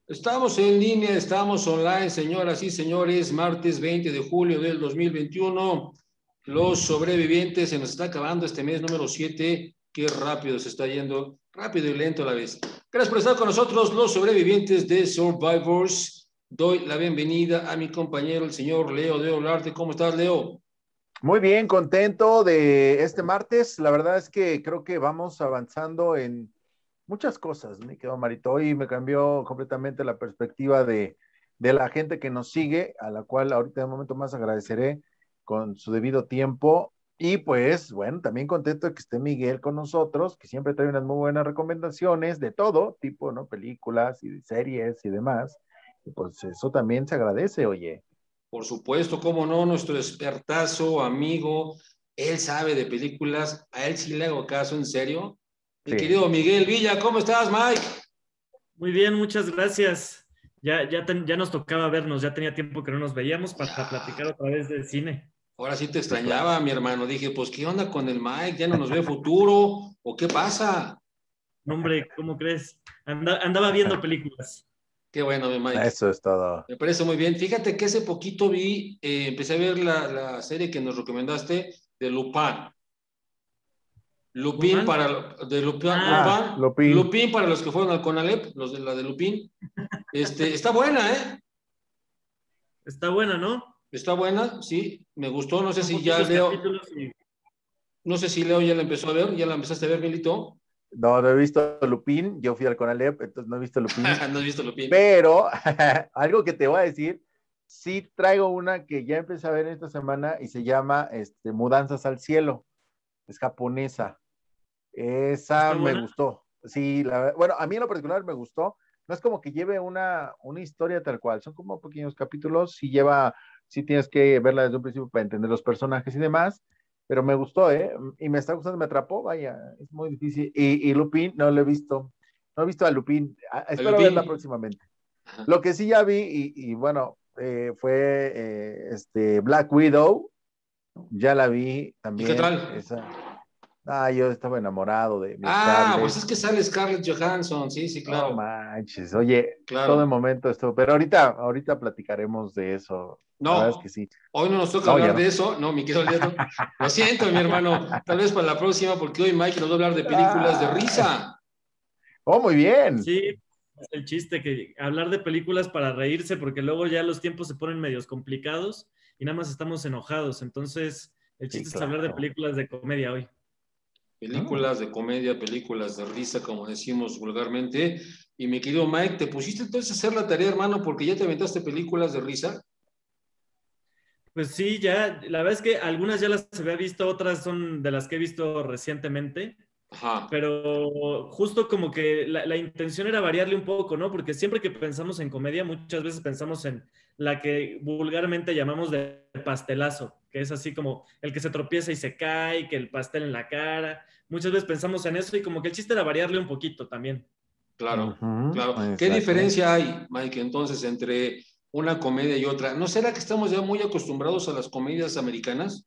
Estamos en línea, estamos online, señoras y señores, martes 20 de julio del 2021. Los sobrevivientes, se nos está acabando este mes número 7. Qué rápido se está yendo, rápido y lento a la vez. Gracias por estar con nosotros, los sobrevivientes de Survivors. Doy la bienvenida a mi compañero, el señor Leo de Olarte. ¿Cómo estás, Leo? Muy bien, contento de este martes. La verdad es que creo que vamos avanzando en muchas cosas, mi querido Marito. Hoy me cambió completamente la perspectiva de la gente que nos sigue, a la cual ahorita en un momento más agradeceré con su debido tiempo. Y pues, bueno, también contento de que esté Miguel con nosotros, que siempre trae unas muy buenas recomendaciones de todo tipo, ¿no? Películas y series y demás. Y pues eso también se agradece, oye. Por supuesto, cómo no, nuestro expertazo, amigo, él sabe de películas, a él sí le hago caso, en serio. Mi Sí. querido Miguel Villa, ¿cómo estás, Mike? Muy bien, muchas gracias. Ya nos tocaba vernos, ya tenía tiempo que no nos veíamos para Ya, platicar otra vez de cine. ahora sí te Sí, claro. extrañaba, mi hermano. Dije, pues, ¿qué onda con el Mike? ¿Ya no nos ve futuro? ¿O qué pasa? No, hombre, ¿cómo crees? Andaba viendo películas. Qué bueno, mi Mike. Eso es todo. Me parece muy bien. Fíjate que hace poquito empecé a ver la serie que nos recomendaste de Lupin. Lupin ¿Woman? para, de Lupin, Ah, Ah, Lupin, Lupin. Lupin para los que fueron al Conalep, los de la de Lupin. Está buena, ¿eh? está buena, ¿no? Está buena, sí, me gustó. No sé Son si ya poquitos Leo, capítulos y no sé si Leo ya la empezó a ver, ya la empezaste a ver, Milito. No, no he visto Lupin, yo fui al Conalep, entonces no he visto Lupin, ¿No has visto Lupin? pero algo que te voy a decir, sí traigo una que ya empecé a ver esta semana y se llama Mudanzas al Cielo, es japonesa, esa está me buena. gustó, sí, bueno, a mí en lo particular me gustó, no es como que lleve una historia tal cual, son como pequeños capítulos, sí tienes que verla desde un principio para entender los personajes y demás, pero me gustó, ¿eh? Y me está gustando, me atrapó, vaya, es muy difícil. Y Lupin, no lo he visto, no he visto a Lupin, ¿A espero verla Lupin? próximamente. Ajá. Lo que sí ya vi, y bueno, fue Black Widow, ya la vi ¿Y qué también, tal? esa. Ah, yo estaba enamorado de mi Ah, pues Scarlett. es que sale Scarlett Johansson, sí, sí, No claro, manches, oye, todo el claro. momento estuvo, pero ahorita platicaremos de eso. La verdad es que No, sí. hoy no nos toca No, ya hablar de no. eso, no, mi querido Leo. Lo siento, mi hermano, tal vez para la próxima, porque hoy Mike nos va a hablar de películas de Ah, risa. oh, muy bien. Sí, es el chiste, que hablar de películas para reírse, porque luego ya los tiempos se ponen medios complicados y nada más estamos enojados. Entonces, el Sí, chiste es hablar de claro. películas de comedia hoy. Películas de comedia, películas de risa, como decimos vulgarmente. Y mi querido Mike, ¿te pusiste entonces a hacer la tarea, hermano, porque ya te aventaste películas de risa? Pues sí, ya, la verdad es que algunas ya las había visto, otras son de las que he visto recientemente, Ajá, pero justo como que la intención era variarle un poco, ¿no? Porque siempre que pensamos en comedia, muchas veces pensamos en la que vulgarmente llamamos de pastelazo, que es así como el que se tropieza y se cae, que el pastel en la cara. Muchas veces pensamos en eso y como que el chiste era variarle un poquito también. claro, Ujú, claro. ¿Qué exacto. diferencia hay, Mike, entonces, entre una comedia y otra? ¿No será que estamos ya muy acostumbrados a las comedias americanas?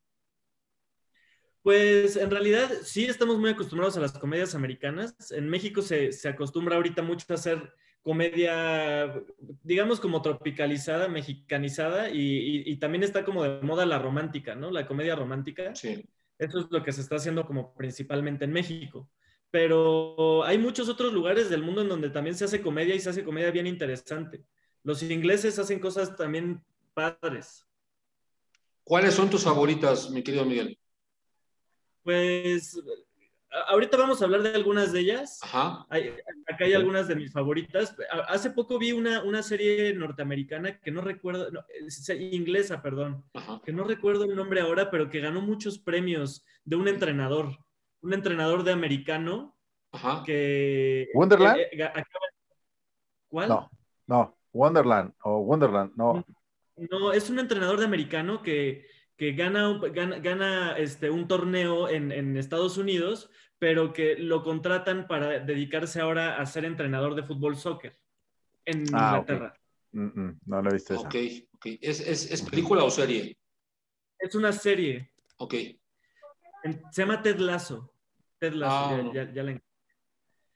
Pues en realidad sí estamos muy acostumbrados a las comedias americanas. En México se acostumbra ahorita mucho a hacer comedia, digamos, como tropicalizada, mexicanizada, y también está como de moda la romántica, ¿no? La comedia romántica. Sí, Eso es lo que se está haciendo como principalmente en México. Pero hay muchos otros lugares del mundo en donde también se hace comedia y se hace comedia bien interesante. Los ingleses hacen cosas también padres. ¿cuáles son tus favoritas, mi querido Miguel? Pues ahorita vamos a hablar de algunas de ellas. Ajá, Acá hay Ok. algunas de mis favoritas. Hace poco vi una serie norteamericana que no recuerdo, no, inglesa, perdón, ajá, que no recuerdo el nombre ahora, pero que ganó muchos premios de un entrenador de americano ajá. que... ¿Wonderland? ¿Cuál? No, no. Wonderland o Wonderland, no. No, es un entrenador de americano que gana un torneo en Estados Unidos, pero que lo contratan para dedicarse ahora a ser entrenador de fútbol soccer en Ah, ok. Inglaterra. No, no he visto Ok, esa. ok. ¿Es Ujú. película o serie? Es una serie, Ok. se llama Ted Lasso. Ted Lasso, Ah, no. ya la.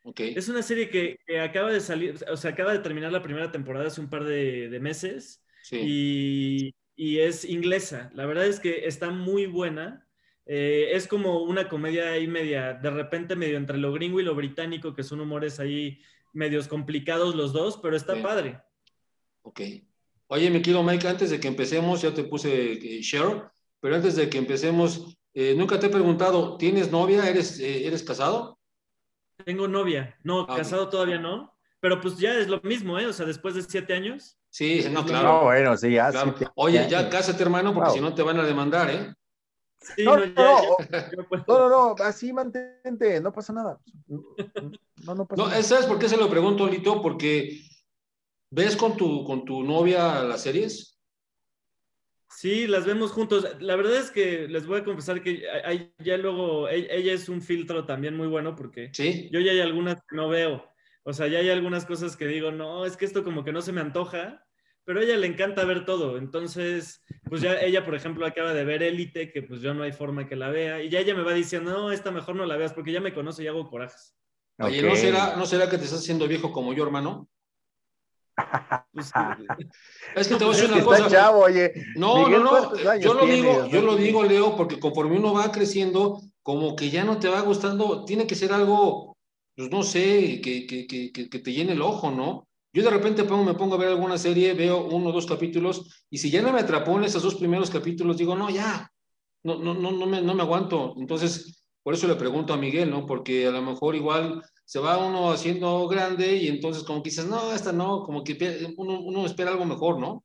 Ok, Es una serie que acaba de salir, o sea, acaba de terminar la primera temporada hace un par de meses sí, y es inglesa. La verdad es que está muy buena. Es como una comedia ahí media, de repente medio entre lo gringo y lo británico, que son humores ahí medios complicados los dos, pero está sí, padre. ok. Oye, mi querido Mike, antes de que empecemos, ya te puse share, pero antes de que empecemos, nunca te he preguntado, ¿tienes novia? ¿Eres casado? Tengo novia, no, Ah, ok. casado todavía no, pero pues ya es lo mismo, ¿eh? O sea, después de 7 años, Sí, no, es lo mismo. No, claro, bueno, sí, ya claro. 7 Oye, ya años. cásate, hermano, porque si Wow. no te van a demandar, ¿eh? Sí, No, no, no, no, yo puedo. no, no, no, así mantente, no pasa nada. No, no pasa No, nada. ¿sabes por qué se lo pregunto, Lito? Porque ¿ves con tu novia las series? Sí, las vemos juntos. La verdad es que les voy a confesar que ya luego, ella es un filtro también muy bueno porque Sí. yo ya hay algunas que no veo. O sea, ya hay algunas cosas que digo, no, es que esto como que no se me antoja, pero a ella le encanta ver todo. Entonces, pues ya ella, por ejemplo, acaba de ver Élite, que pues yo no hay forma que la vea, y ya ella me va diciendo, no, esta mejor no la veas porque ya me conoce y hago corajes. Oye, Ok. no será que te estás haciendo viejo como yo, hermano? Pues, Es que no, te voy a pues decir Es que una está cosa. chavo, oye. No, no, Miguel, no. ¿cuántos años tiene? O Yo sea, lo sí. digo, Leo, porque conforme uno va creciendo, como que ya no te va gustando, tiene que ser algo, pues no sé, que te llene el ojo, ¿no? Yo de repente me pongo a ver alguna serie, veo uno o dos capítulos, y si ya no me atrapó en esos dos primeros capítulos, digo, no, ya, no me aguanto. Entonces, por eso le pregunto a Miguel, ¿no? Porque a lo mejor igual se va uno haciendo grande y entonces como que dices, no, esta no, como que uno espera algo mejor, ¿no?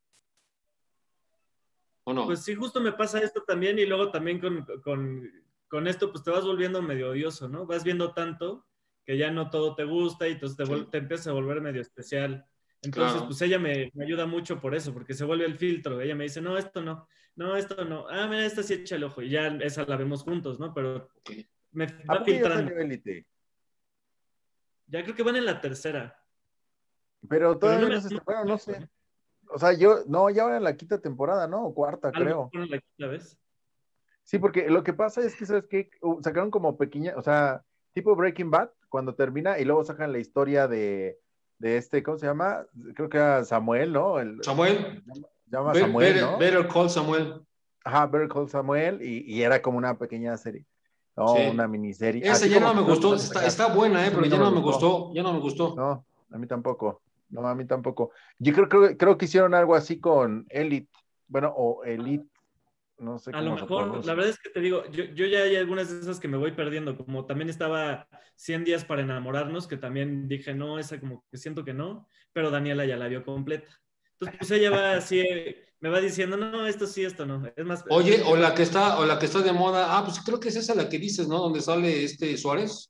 ¿O no? pues sí, justo me pasa esto también y luego también con esto pues te vas volviendo medio odioso, ¿no? Vas viendo tanto que ya no todo te gusta y entonces Sí, te empiezas a volver medio especial. Entonces, claro. pues ella me ayuda mucho por eso, porque se vuelve el filtro. Ella me dice, no, esto no, no, esto no. Ah, mira, esta sí echa el ojo y ya esa la vemos juntos, ¿no? Pero Ok. me ¿A va poco ya filtrando. salió Élite? Ya creo que van en la tercera, Pero pero no todavía me... no se no está, bueno, no sé. me- O sea, no, ya ahora en la quinta temporada, ¿no? O cuarta, A lo creo. mejor en la quinta vez. Sí, porque lo que pasa es que, ¿sabes qué? Sacaron como pequeña, o sea, tipo Breaking Bad, cuando termina, y luego sacan la historia de este, ¿cómo se llama? Creo que era Samuel, ¿no? Samuel, Llama Samuel, ¿no? Better Call Samuel. Ajá, Better Call Samuel, y era como una pequeña serie, ¿no? Una Sí. miniserie. Esa Así ya como no que me están gustó. empezando a sacar. Está buena, Eso a pero mí no ya me no me gustó, gustó. Ya no me gustó. ¿no? A mí tampoco. No, a mí tampoco. Yo creo que hicieron algo así con Elite, bueno, o Elite, no sé A lo cómo se mejor, la pronuncia. verdad es que te digo, yo ya hay algunas de esas que me voy perdiendo, como también estaba 100 días para enamorarnos, que también dije, no, esa como que siento que no, pero Daniela ya la vio completa. Entonces, pues ella va así, me va diciendo, no, esto sí, esto no. Es más, Oye, es más, o la que está de moda. Ah, pues creo que es esa la que dices, ¿no? Donde sale este Suárez.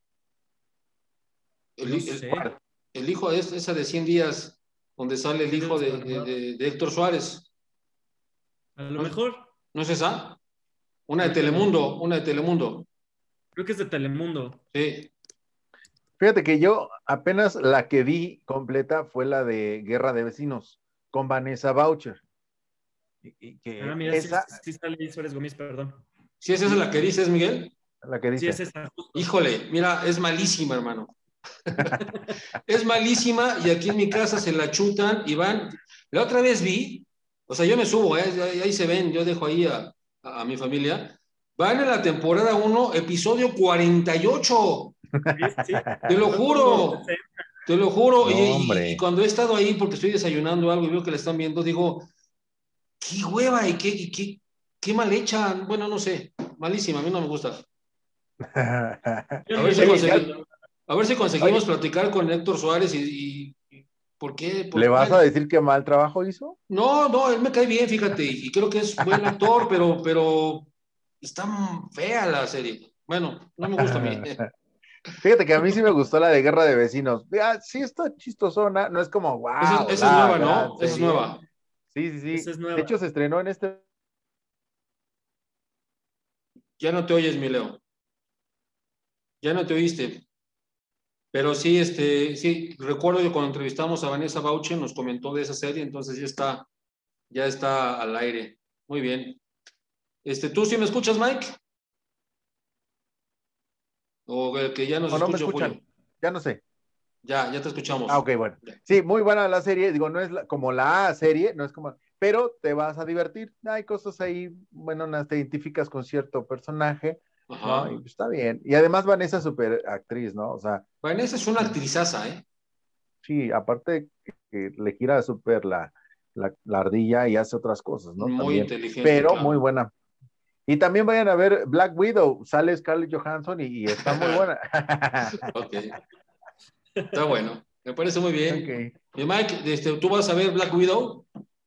El, no el, sé, el hijo es esa de 100 días, donde sale el 100 hijo días para enamorarnos. de Héctor Suárez. A lo ¿No, mejor, no es esa? Una de ahorita lo, Telemundo, una de Telemundo. creo que es de Telemundo. Sí. Fíjate que yo apenas la que vi completa fue la de Guerra de Vecinos con Vanessa Boucher. Y Ah, que mira, sí, esa, sí sale ahí Suárez Gómez, perdón. ¿Sí es esa sí, la que dices, Miguel? la que Sí, es dice. esa, justo. Híjole, mira, es malísima, hermano. Es malísima y aquí en mi casa se la chutan y van. La otra vez vi, o sea, yo me subo, ahí se ven, yo dejo ahí a mi familia. Van en la temporada uno episodio 48. Sí, sí, Te lo son como juro, 60. te lo juro. No, Y hombre. cuando he estado ahí porque estoy desayunando algo y veo que la están viendo, digo, qué hueva qué mal hecha. Bueno, no sé, malísima, a mí no me gusta. Yo A ni ver si la he Oye, visto. conseguí, a ver si conseguimos oye, platicar con Héctor Suárez y ¿por qué? ¿le vas a Bueno, decir qué mal trabajo hizo? no, él me cae bien, fíjate, y creo que es buen actor, pero está fea la serie. Bueno, no me gusta a mí. Fíjate que a mí sí me gustó la de Guerra de Vecinos. Ah, sí está chistosona, no es como, wow, Esa es la nueva, gran ¿no? Esa es serie. nueva. Sí, sí, Esa sí. es De nueva. hecho, se estrenó en este. Ya no te oyes, mi Leo. Ya no te oíste. Pero sí, sí, recuerdo que cuando entrevistamos a Vanessa Bauche nos comentó de esa serie, entonces ya está al aire. Muy bien. ¿Tú sí me escuchas, Mike? O el que ya nos ¿O no me escucha, Julio. escuchan? Ya no sé. Ya te escuchamos. Ah, ok, bueno. Sí, muy buena la serie. Digo, no es como la serie, no es como, pero te vas a divertir. Hay cosas ahí, bueno, te identificas con cierto personaje, ¿no? Y Ajá. pues, está bien. Y además Vanessa es súper actriz, ¿no? O sea, Vanessa es una actrizaza, ¿eh? sí, aparte que le gira súper la ardilla y hace otras cosas, ¿no? Muy También, inteligente, pero muy claro. buena. Y también vayan a ver Black Widow, sale Scarlett Johansson y está muy buena. Ok, está bueno. Me parece muy bien. Ok. Y Mike, ¿tú vas a ver Black Widow?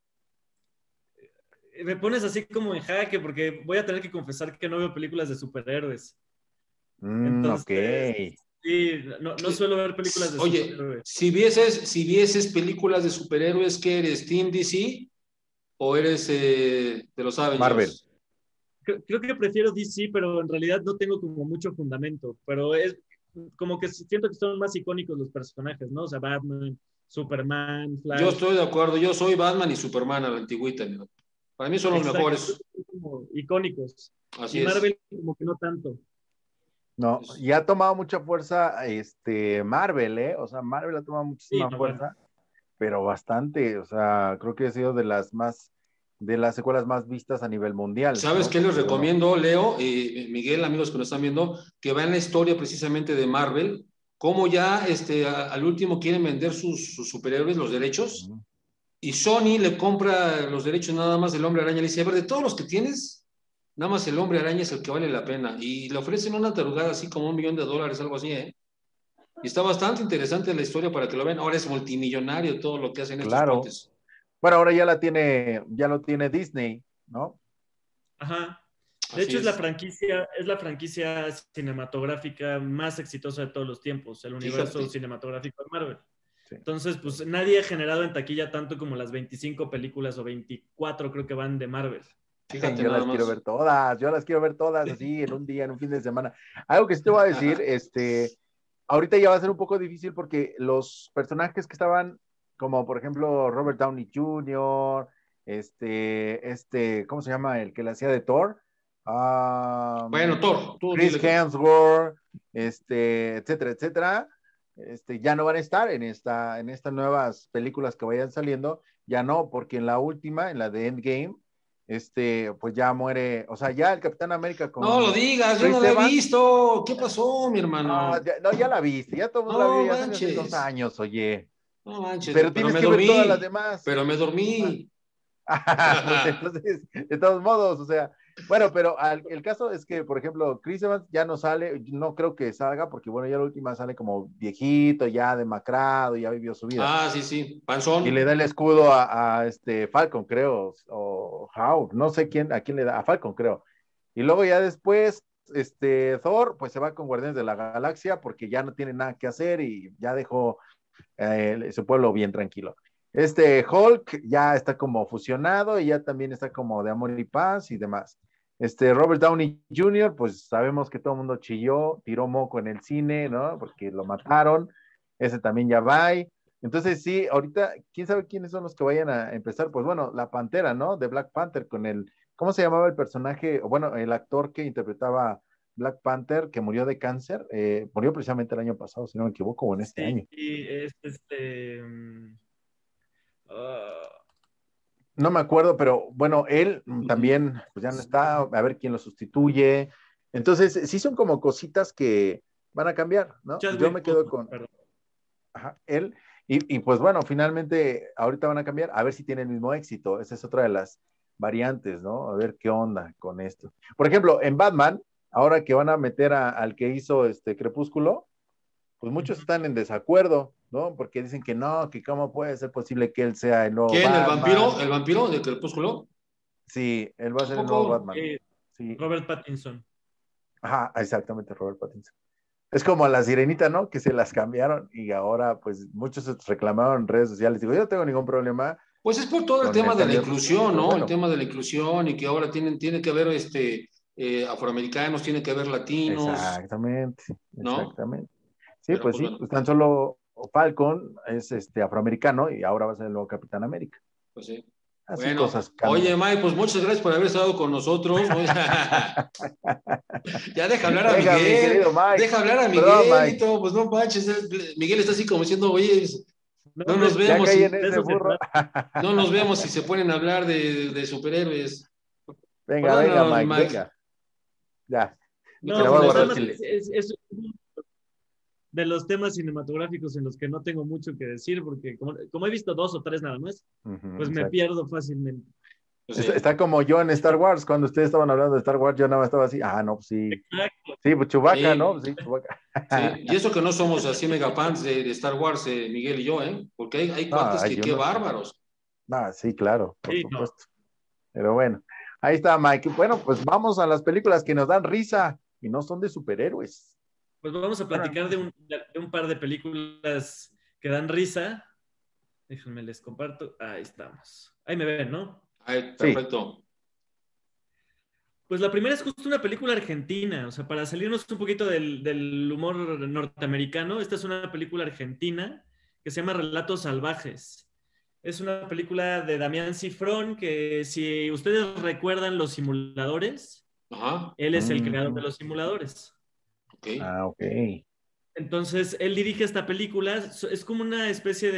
Me pones así como en jaque porque voy a tener que confesar que no veo películas de superhéroes. Ok. Entonces, sí, no suelo ver películas de Oye, superhéroes. si vieses películas de superhéroes, ¿qué eres? ¿Team DC o eres de los Marvel. Avengers? Creo que prefiero DC, pero en realidad no tengo como mucho fundamento. Pero es como que siento que son más icónicos los personajes, ¿no? O sea, Batman, Superman, Yo Flash. estoy de acuerdo, yo soy Batman y Superman a la antigüita. Para mí son los Exacto, mejores. son como icónicos. Y Así es. Marvel como que no tanto. No, y ha tomado mucha fuerza Marvel, ¿eh? O sea, Marvel ha tomado Sí, muchísima no, bueno. fuerza, pero bastante. O sea, creo que ha sido de las secuelas más vistas a nivel mundial, ¿Sabes ¿no? qué les Porque, bueno, recomiendo, Leo y Miguel, amigos que nos están viendo? Que vean la historia precisamente de Marvel, cómo ya al último quieren vender sus superhéroes, los derechos, ujú, y Sony le compra los derechos nada más del Hombre Araña. Le dice, a ver, de todos los que tienes, nada más el Hombre Araña es el que vale la pena. Y le ofrecen una tarugada así como $1 millón, algo así, ¿eh? Y está bastante interesante la historia para que lo vean. Ahora es multimillonario todo lo que hacen estos claro. cuates. Bueno, ahora ya lo tiene Disney, ¿no? Ajá. De Así hecho, es. es la franquicia cinematográfica más exitosa de todos los tiempos, el universo Fíjate, cinematográfico de Marvel. Sí. Entonces, pues nadie ha generado en taquilla tanto como las 25 películas o 24 creo que van de Marvel. fíjate Yo nada las quiero ver más. todas, yo las quiero ver todas así en un día, en un fin de semana. Algo que sí te voy a decir, ahorita ya va a ser un poco difícil porque los personajes que estaban, como por ejemplo Robert Downey Jr., ¿cómo se llama? El que le hacía de Thor, Bueno, Thor, tú dile, Chris Thor. Hemsworth, etcétera, etcétera, ya no van a estar en estas nuevas películas que vayan saliendo, ya no, porque en la última, en la de Endgame, pues ya muere, o sea, ya el Capitán América No lo con digas, yo no Chris la he Evans, visto. ¿Qué pasó, mi hermano? no, ya la viste, ya todo el mundo la vio, No ya salió hace dos manches, años, oye, no manches, pero pero tienes me que ver todas las dormí, demás. pero me dormí. Pues entonces, de todos modos, o sea, bueno, pero el caso es que, por ejemplo, Chris Evans ya no sale, no creo que salga, porque bueno, ya la última sale como viejito, ya demacrado, ya vivió su vida. Ah, sí, sí, Y le panzón. da el escudo a este Falcon, creo, o How, no sé a quién le da, a Falcon, creo. Y luego ya después, Thor, pues se va con Guardianes de la Galaxia porque ya no tiene nada que hacer y ya dejó su pueblo bien tranquilo. Hulk ya está como fusionado y ya también está como de amor y paz y demás. Robert Downey Jr., pues sabemos que todo el mundo chilló, tiró moco en el cine, ¿no? Porque lo mataron. Ese también ya va. Entonces, sí, ahorita, ¿quién sabe quiénes son los que vayan a empezar? Pues bueno, la Pantera, ¿no? De Black Panther con ¿cómo se llamaba el personaje? Bueno, el actor que interpretaba Black Panther, que murió de cáncer, murió precisamente el año pasado, si no me equivoco, o en este Sí, año. y es ah, No me acuerdo, pero bueno, él Ujú. también, pues ya no está, a ver quién lo sustituye. Entonces, sí son como cositas que van a cambiar, ¿no? Yo Chadwick me quedo Boseman, con perdón. él, y pues bueno, finalmente ahorita van a cambiar, a ver si tiene el mismo éxito. Esa es otra de las variantes, ¿no? A ver qué onda con esto. Por ejemplo, en Batman, ahora que van a meter al que hizo este Crepúsculo, pues muchos Ujú. están en desacuerdo, ¿no? Porque dicen que no, que cómo puede ser posible que él sea el nuevo ¿Quién? ¿El vampiro? Batman. ¿El vampiro de Crepúsculo? Sí, él va a ¿A ser el poco? nuevo Batman. Sí, Robert Pattinson. ajá, exactamente, Robert Pattinson. Es como a la sirenita, ¿no? Que se las cambiaron y ahora, pues, muchos se reclamaron en redes sociales. Digo, yo no tengo ningún problema Pues es por todo el con tema el de la cambio, inclusión, pero ¿no? El bueno, tema de la inclusión y que ahora tiene que haber afroamericanos, tiene que haber latinos, exactamente, ¿no? exactamente. Sí, Pero pues pues sí, bueno, pues tan solo Falcon es afroamericano y ahora va a ser el nuevo Capitán América. pues sí. Así Bueno, cosas cambian. oye, Mike, pues muchas gracias por haber estado con nosotros. Ya deja hablar a Venga, mi Miguel, querido Mike. deja hablar a Perdón, Mike. Miguelito, pues no manches, Miguel está así como diciendo, oye, No, no hombre, nos Ya vemos caí y en de ese eso se burro. trata. no nos vemos si se ponen a hablar de superhéroes. Venga, venga, Perdónanos, Mike, Mike. venga. Ya, se No, la voy a pues Micrófono nada guardar más es silencio. es de los temas cinematográficos en los que no tengo mucho que decir, porque como he visto 2 o 3 nada más, Ujú, pues me exacto. pierdo fácilmente. pues Está, sí, está como yo en Star Wars, cuando ustedes estaban hablando de Star Wars, yo nada más estaba así, no, pues sí, Exacto. sí, pues Chewbacca, ¿no? sí, Pues sí, Chewbacca. sí. Y eso que no somos así mega fans de Star Wars, Miguel y yo, ¿eh? Porque hay No, cuates que hay qué unos que, bárbaros. no, sí, claro, por Sí, no. supuesto. Pero bueno, ahí está, Mike. Bueno, pues vamos a las películas que nos dan risa y no son de superhéroes. Pues vamos a Bueno, platicar de un par de películas que dan risa. Déjenme les comparto. Ahí estamos. Ahí me ven, ¿no? Ay, sí, perfecto. Pues la primera es justo una película argentina, o sea, para salirnos un poquito del humor norteamericano, esta es una película argentina que se llama Relatos Salvajes. Es una película de Damián Cifrón que si ustedes recuerdan los simuladores, Ajá, él es el creador de ujú, los simuladores. ok. ok. Entonces, él dirige esta película, es como una especie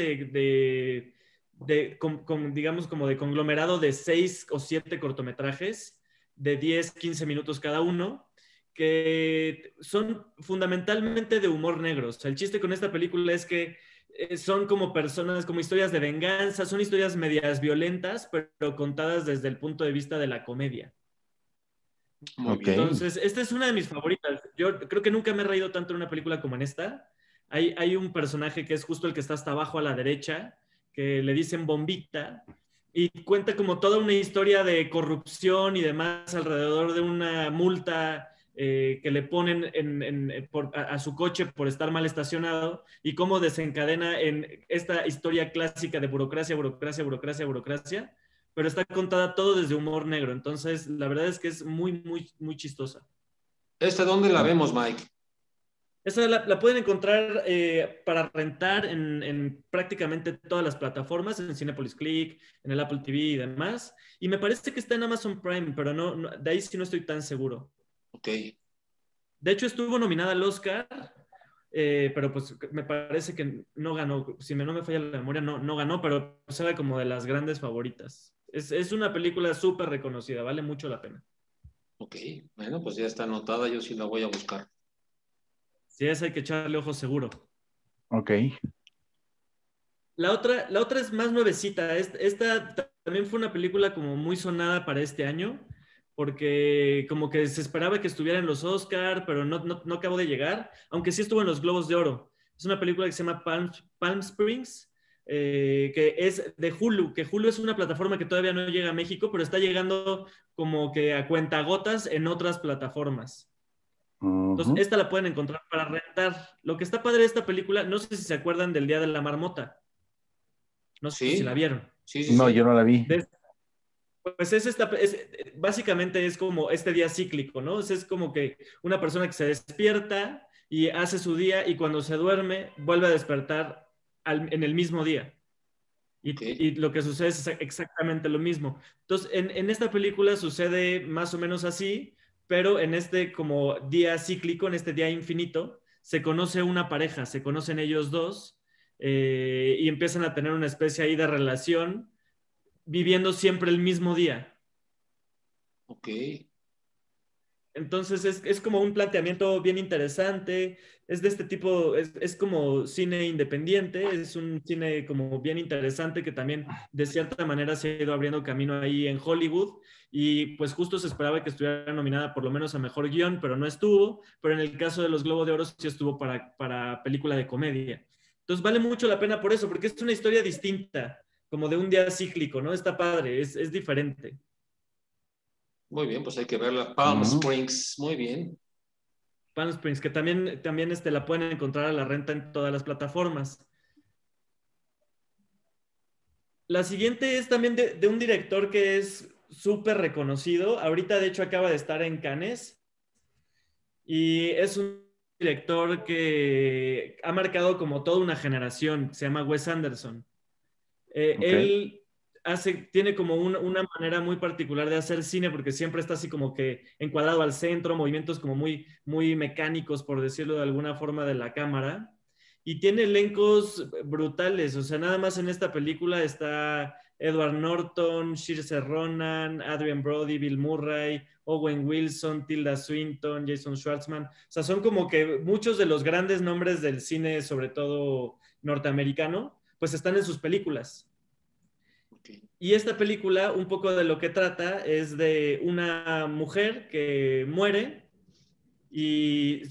digamos, como de conglomerado de 6 o 7 cortometrajes de 10, 15 minutos cada uno, que son fundamentalmente de humor negro. O sea, el chiste con esta película es que son como personas, como historias de venganza, son historias medias violentas, pero contadas desde el punto de vista de la comedia. Muy Ok. bien. Entonces, esta es una de mis favoritas. Yo creo que nunca me he reído tanto en una película como en esta. Hay un personaje que es justo el que está hasta abajo a la derecha, que le dicen Bombita, y cuenta como toda una historia de corrupción y demás alrededor de una multa que le ponen a su coche por estar mal estacionado y cómo desencadena en esta historia clásica de burocracia, burocracia, burocracia, burocracia, pero está contada todo desde humor negro. Entonces, la verdad es que es muy, muy, muy chistosa. ¿Esta dónde la vemos, Mike? Esa la pueden encontrar para rentar en prácticamente todas las plataformas, en Cinepolis Click, en el Apple TV y demás. Y me parece que está en Amazon Prime, pero de ahí sí no estoy tan seguro. Ok. De hecho, estuvo nominada al Oscar, pero pues me parece que no ganó. Si no me falla la memoria, no ganó, pero era como de las grandes favoritas. Es una película súper reconocida, vale mucho la pena. Ok, bueno, pues ya está anotada, yo sí la voy a buscar. Si es, hay que echarle ojo seguro. Ok. La otra es más nuevecita. Esta también fue una película como muy sonada para este año, porque como que se esperaba que estuviera en los Oscar, pero no acabó de llegar, aunque sí estuvo en los Globos de Oro. Es una película que se llama Palm Springs, que es de Hulu, que Hulu es una plataforma que todavía no llega a México, pero está llegando como que a cuentagotas en otras plataformas. Entonces, Ujú. esta la pueden encontrar para rentar. Lo que está padre de esta película, no sé si se acuerdan del Día de la Marmota. No sé si la Sí, vieron. sí, sí, No, yo sí. no la vi. De- pues básicamente es como este día cíclico, ¿no? Es como que una persona que se despierta y hace su día y cuando se duerme vuelve a despertar en el mismo día. Ok, Y lo que sucede es exactamente lo mismo. Entonces, en esta película sucede más o menos así, pero en este como día cíclico, en este día infinito, se conoce una pareja, se conocen ellos dos y empiezan a tener una especie ahí de relación viviendo siempre el mismo día. ok. Entonces es como un planteamiento bien interesante, es de este tipo, es como cine independiente, es un cine como bien interesante que también de cierta manera se ha ido abriendo camino ahí en Hollywood y pues justo se esperaba que estuviera nominada por lo menos a mejor guión, pero no estuvo, pero en el caso de los Globos de Oro sí estuvo para película de comedia. Entonces vale mucho la pena por eso, porque es una historia distinta, como de un día cíclico, ¿no? Está padre, es diferente. Muy bien, pues hay que verla. Palm Ujú. Springs, muy bien. Palm Springs, que también la pueden encontrar a la renta en todas las plataformas. La siguiente es también de un director que es súper reconocido. Ahorita, de hecho, acaba de estar en Cannes y es un director que ha marcado como toda una generación. Se llama Wes Anderson. Ok. Él tiene como una manera muy particular de hacer cine, porque siempre está así como que encuadrado al centro, movimientos como muy, muy mecánicos, por decirlo de alguna forma, de la cámara. Y tiene elencos brutales, o sea, nada más en esta película está Edward Norton, Saoirse Ronan, Adrien Brody, Bill Murray, Owen Wilson, Tilda Swinton, Jason Schwartzman. O sea, son como que muchos de los grandes nombres del cine, sobre todo norteamericano, pues están en sus películas. Okay. Y esta película, un poco de lo que trata, es de una mujer que muere y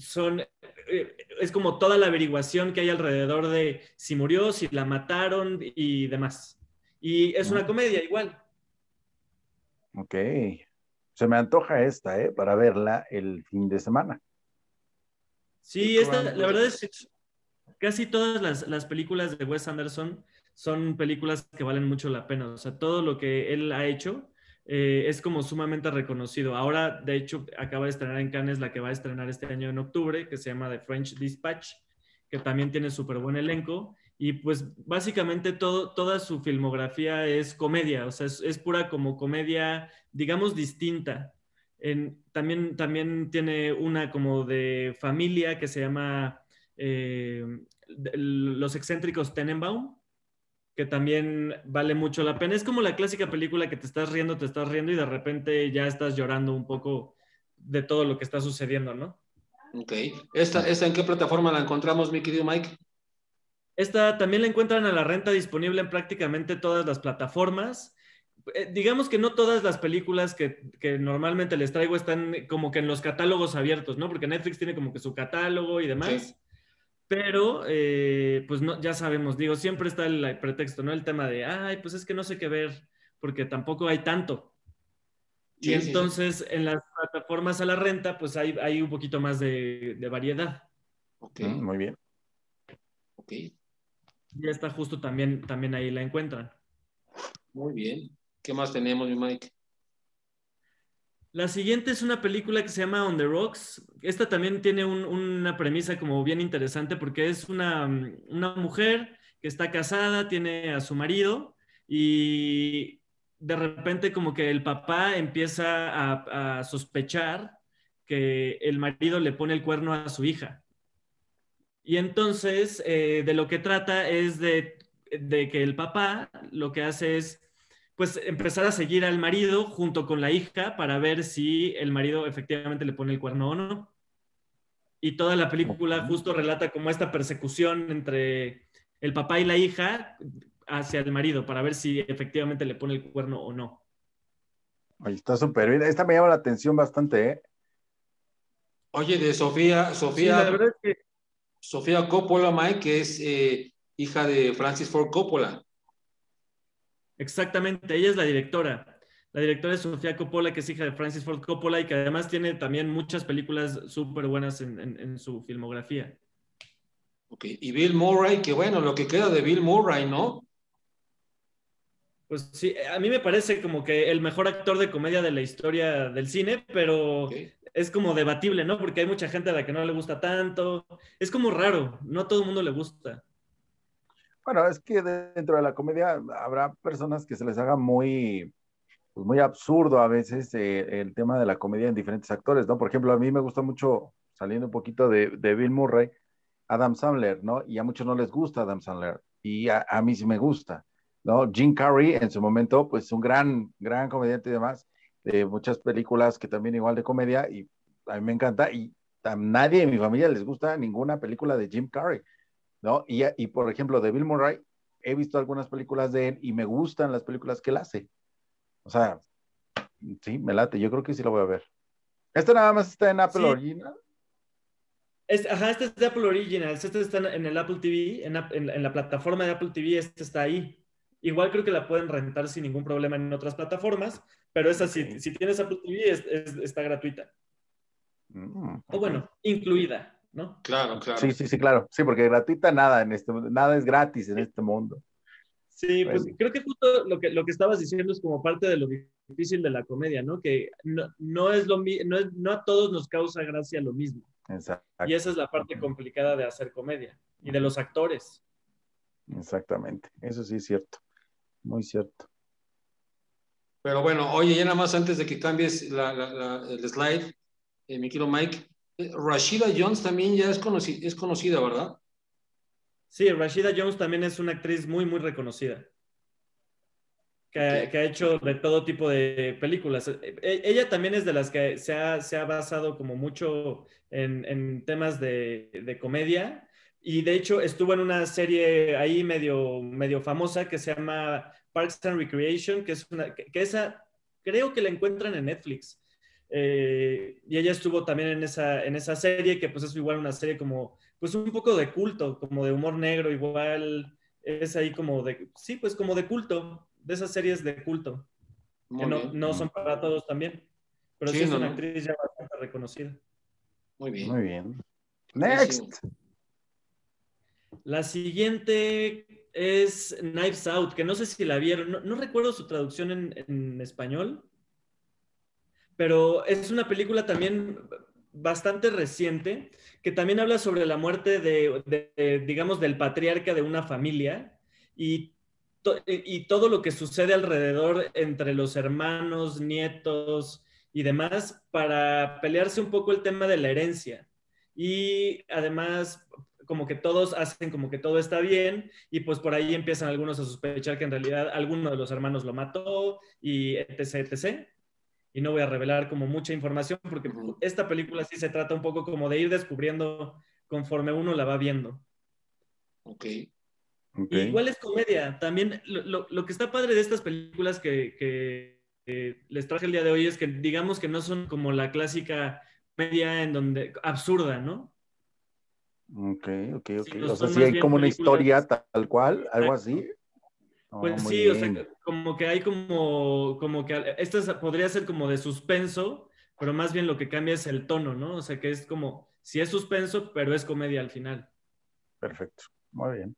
es como toda la averiguación que hay alrededor de si murió, si la mataron y demás. Y es una comedia igual. Ok. Se me antoja esta, para verla el fin de semana. Sí, la verdad es que casi todas las películas de Wes Anderson son películas que valen mucho la pena. O sea, todo lo que él ha hecho es como sumamente reconocido. Ahora, de hecho, acaba de estrenar en Cannes la que va a estrenar este año en octubre, que se llama The French Dispatch, que también tiene súper buen elenco. Y pues básicamente toda su filmografía es comedia, o sea, es pura como comedia, digamos, distinta. También tiene una como de familia que se llama eh, Los excéntricos Tenenbaum, que también vale mucho la pena. Es como la clásica película que te estás riendo y de repente ya estás llorando un poco de todo lo que está sucediendo, ¿no? Ok. ¿Esta en qué plataforma la encontramos, mi querido Mike? Esta también la encuentran a la renta disponible en prácticamente todas las plataformas. Digamos que no todas las películas que normalmente les traigo están como que en los catálogos abiertos, ¿no? Porque Netflix tiene como que su catálogo y demás. Sí. Pero, pues no, ya sabemos, digo, siempre está el pretexto, ¿no? El tema de, ay, pues es que no sé qué ver, porque tampoco hay tanto. Y Sí, sí, sí. entonces en las plataformas a la renta, pues hay un poquito más de variedad. Ok, Muy bien. ok. Ya está justo también ahí la encuentran. Muy bien. ¿Qué más tenemos, mi Mike? La siguiente es una película que se llama On the Rocks. Esta también tiene una premisa como bien interesante porque es una mujer que está casada, tiene a su marido y de repente como que el papá empieza a sospechar que el marido le pone el cuerno a su hija. Y entonces de lo que trata es de que el papá lo que hace es pues empezar a seguir al marido junto con la hija para ver si el marido efectivamente le pone el cuerno o no. Y toda la película justo relata como esta persecución entre el papá y la hija hacia el marido para ver si efectivamente le pone el cuerno o no. Ahí está súper bien. Esta me llama la atención bastante, ¿eh? Oye, de Sí, la verdad es que Sofía Coppola, Mike, que es hija de Francis Ford Coppola. exactamente, ella es la directora. La directora es Sofía Coppola, que es hija de Francis Ford Coppola y que además tiene también muchas películas súper buenas en su filmografía. Ok, y Bill Murray, que bueno, lo que queda de Bill Murray, ¿no? Pues sí, a mí me parece como que el mejor actor de comedia de la historia del cine, pero Okay. es como debatible, ¿no? Porque hay mucha gente a la que no le gusta tanto. Es como raro, no a todo el mundo le gusta. Bueno, es que dentro de la comedia habrá personas que se les haga muy, pues muy absurdo a veces el tema de la comedia en diferentes actores, ¿no? Por ejemplo, a mí me gusta mucho, saliendo un poquito de Bill Murray, Adam Sandler, ¿no? Y a muchos no les gusta Adam Sandler, y a mí sí me gusta, ¿no? Jim Carrey en su momento, pues un gran comediante y demás, de muchas películas que también igual de comedia, y a mí me encanta, y a nadie en mi familia les gusta ninguna película de Jim Carrey, ¿no? Y por ejemplo, de Bill Murray, he visto algunas películas de él y me gustan las películas que él hace. O sea, sí, me late, yo creo que sí lo voy a ver. ¿Esta nada más está en Apple Sí, Original? este es de Apple Originals, este está en el Apple TV, en la plataforma de Apple TV, este está ahí. Igual creo que la pueden rentar sin ningún problema en otras plataformas, pero esa Okay. si tienes Apple TV está gratuita. O Ok. bueno, incluida, ¿no? Claro, Sí, claro. sí, sí, claro. Sí, porque gratuita nada en este mundo, nada es gratis en este mundo. Sí, pues Bueno, creo que justo lo que estabas diciendo es como parte de lo difícil de la comedia, ¿no? Que no es no a todos nos causa gracia lo mismo. Y esa exacto. es la parte complicada de hacer comedia y de los actores. Exactamente. Eso sí es cierto. Muy cierto. Pero bueno, oye, ya nada más antes de que cambies el slide, mi querido Mike, Rashida Jones también ya es conocida, ¿verdad? Sí, Rashida Jones también es una actriz muy, muy reconocida, Okay. que ha hecho de todo tipo de películas. Ella también es de las que se ha basado como mucho en temas de comedia, y de hecho estuvo en una serie ahí medio famosa que se llama Parks and Recreation, que es que esa creo que la encuentran en Netflix. Y ella estuvo también en esa serie, que pues es igual una serie como, pues un poco de culto, como de humor negro, igual es ahí como de, sí, pues como de culto, de esas series de culto, que Muy bien. no son para todos también, pero sí Sí, es no, una no. actriz ya bastante reconocida. Muy Muy bien. bien. Buenísimo. Next. La siguiente es Knives Out, que no sé si la vieron, no recuerdo su traducción en español, pero es una película también bastante reciente, que también habla sobre la muerte digamos, del patriarca de una familia y, y todo lo que sucede alrededor entre los hermanos, nietos y demás para pelearse un poco el tema de la herencia. Y además, como que todos hacen como que todo está bien y pues por ahí empiezan algunos a sospechar que en realidad alguno de los hermanos lo mató y etc, etc. Y no voy a revelar como mucha información porque esta película sí se trata un poco como de ir descubriendo conforme uno la va viendo. Ok. Y Ok. igual es comedia. También lo que está padre de estas películas que les traje el día de hoy es que digamos que no son como la clásica comedia en donde absurda, ¿no? Ok, ok, ok. Sino O sea, son sí más hay bien como una películas. historia tal cual, algo Exacto. así. Oh, Pues muy sí, o sea, bien. como que hay como que esta podría ser como de suspenso, pero más bien lo que cambia es el tono, ¿no? O sea, que es como, sí es suspenso, pero es comedia al final. Perfecto. Muy bien.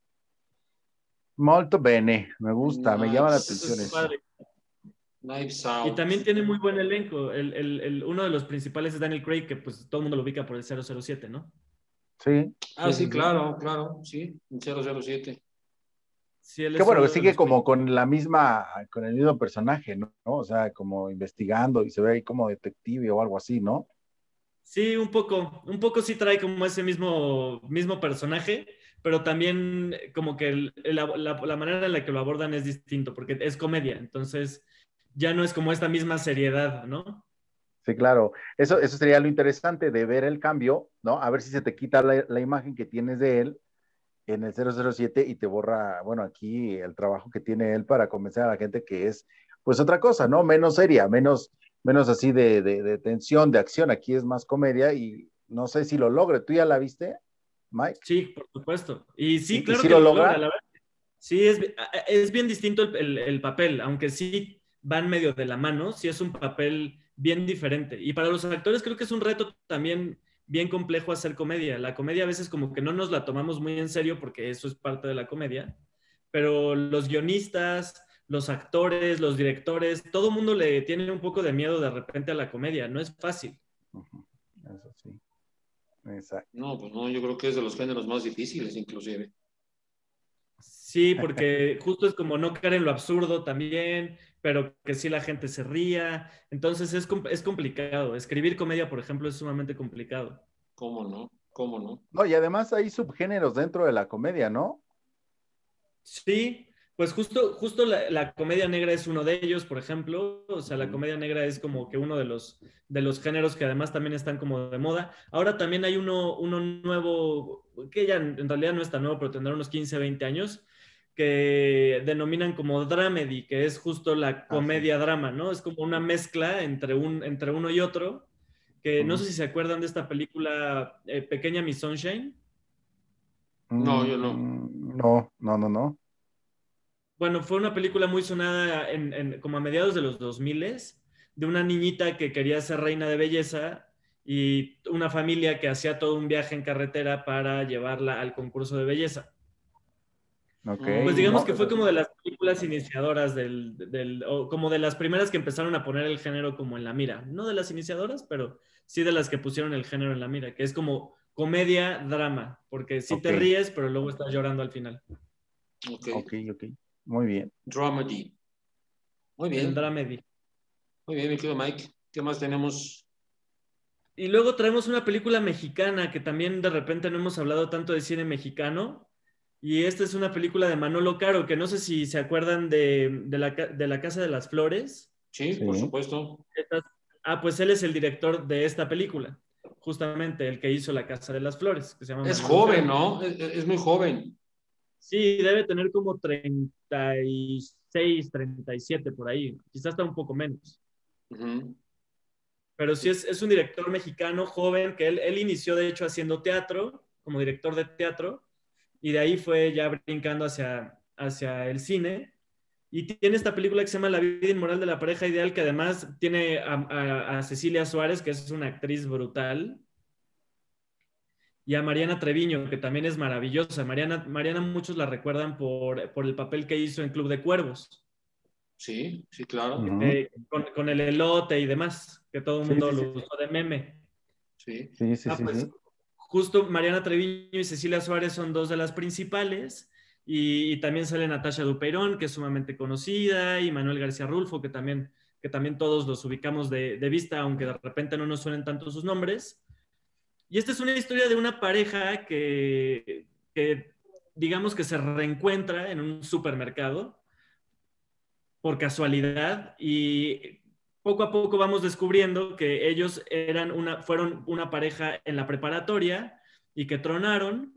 Molto bene. Me gusta, me llama la Entonces atención es Knives, eso. padre. Knives Y Out. también tiene muy buen elenco. Uno de los principales es Daniel Craig, que pues todo el mundo lo ubica por el 007, ¿no? Sí, Ah, sí, sí, sí, sí. claro, claro, sí, en 007. Sí, él Qué es bueno, que uno de sigue los como principales. con la misma, con el mismo personaje, ¿no? O sea, como investigando y se ve ahí como detective o algo así, ¿no? Sí, un poco sí trae como ese mismo personaje, pero también como que la manera en la que lo abordan es distinto, porque es comedia, entonces ya no es como esta misma seriedad, ¿no? Sí, claro. Eso sería lo interesante de ver el cambio, ¿no? A ver si se te quita la imagen que tienes de él en el 007 y te borra, bueno, aquí el trabajo que tiene él para convencer a la gente que es, pues, otra cosa, ¿no? Menos seria, menos así de tensión, de acción. Aquí es más comedia y no sé si lo logre. ¿Tú ya la viste, Mike? Sí, por supuesto. Y sí, Y claro si que lo lo logra, logra? la verdad. Sí, es bien distinto el papel, aunque sí van medio de la mano, sí es un papel bien diferente. Y para los actores creo que es un reto también bien complejo hacer comedia. La comedia a veces como que no nos la tomamos muy en serio porque eso es parte de la comedia, pero los guionistas, los actores, los directores, todo el mundo le tiene un poco de miedo de repente a la comedia, no es fácil. Ujú, eso sí, exacto. No, pues no, yo creo que es de los géneros más difíciles, inclusive. Sí, porque justo es como no caer en lo absurdo también, pero que sí la gente se ría. Entonces es complicado. Escribir comedia, por ejemplo, es sumamente complicado. ¿Cómo no? ¿Cómo no? No, y además hay subgéneros dentro de la comedia, ¿no? Sí, pues justo la comedia negra es uno de ellos, por ejemplo. O sea, la Ujú. comedia negra es como que uno de los géneros que además también están como de moda. Ahora también hay uno nuevo, que ya en realidad no es tan nuevo, pero tendrá unos 15, 20 años, que denominan como dramedy, que es justo la Ah, sí. comedia-drama, ¿no? Es como una mezcla entre uno y otro, que no sé Ujú. si se acuerdan de esta película Pequeña Miss Sunshine. No, yo no. No, no, no, no. Bueno, fue una película muy sonada como a mediados de los 2000 de una niñita que quería ser reina de belleza y una familia que hacía todo un viaje en carretera para llevarla al concurso de belleza. Ok, Pues digamos no, que fue eso como sí. de las películas iniciadoras o como de las primeras que empezaron a poner el género como en la mira. No de las iniciadoras, pero sí de las que pusieron el género en la mira, que es como comedia, drama, porque sí Ok, te ríes, pero luego estás llorando al final. Ok. ok, ok. Muy bien. Dramedy. Muy El bien. dramedy. Muy bien, mi querido Mike. ¿Qué más tenemos? Y luego traemos una película mexicana que también de repente no hemos hablado tanto de cine mexicano. Y esta es una película de Manolo Caro, que no sé si se acuerdan de la Casa de las Flores. Sí, por Sí. supuesto. Pues él es el director de esta película, justamente el que hizo La Casa de las Flores, que se llama Es Manolo joven, Caro. ¿no? Es muy joven. Sí, debe tener como 36, 37 por ahí, quizás hasta un poco menos. Ujú. Pero sí es un director mexicano joven que él inició de hecho haciendo teatro, como director de teatro, y de ahí fue ya brincando hacia el cine. Y tiene esta película que se llama La vida inmoral de la pareja ideal, que además tiene a Cecilia Suárez, que es una actriz brutal, y a Mariana Treviño, que también es maravillosa. Mariana muchos la recuerdan por el papel que hizo en Club de Cuervos, Sí, sí, claro. Ujú. con el elote y demás, que todo el Sí, mundo sí, sí, lo usó de meme. Sí. sí, sí, sí, Pues sí. justo Mariana Treviño y Cecilia Suárez son dos de las principales, y también sale Natasha Dupeirón, que es sumamente conocida, y Manuel García Rulfo, que también todos los ubicamos de vista, aunque de repente no nos suenen tanto sus nombres. Y esta es una historia de una pareja que digamos que se reencuentra en un supermercado por casualidad, y poco a poco vamos descubriendo que ellos fueron una pareja en la preparatoria y que tronaron.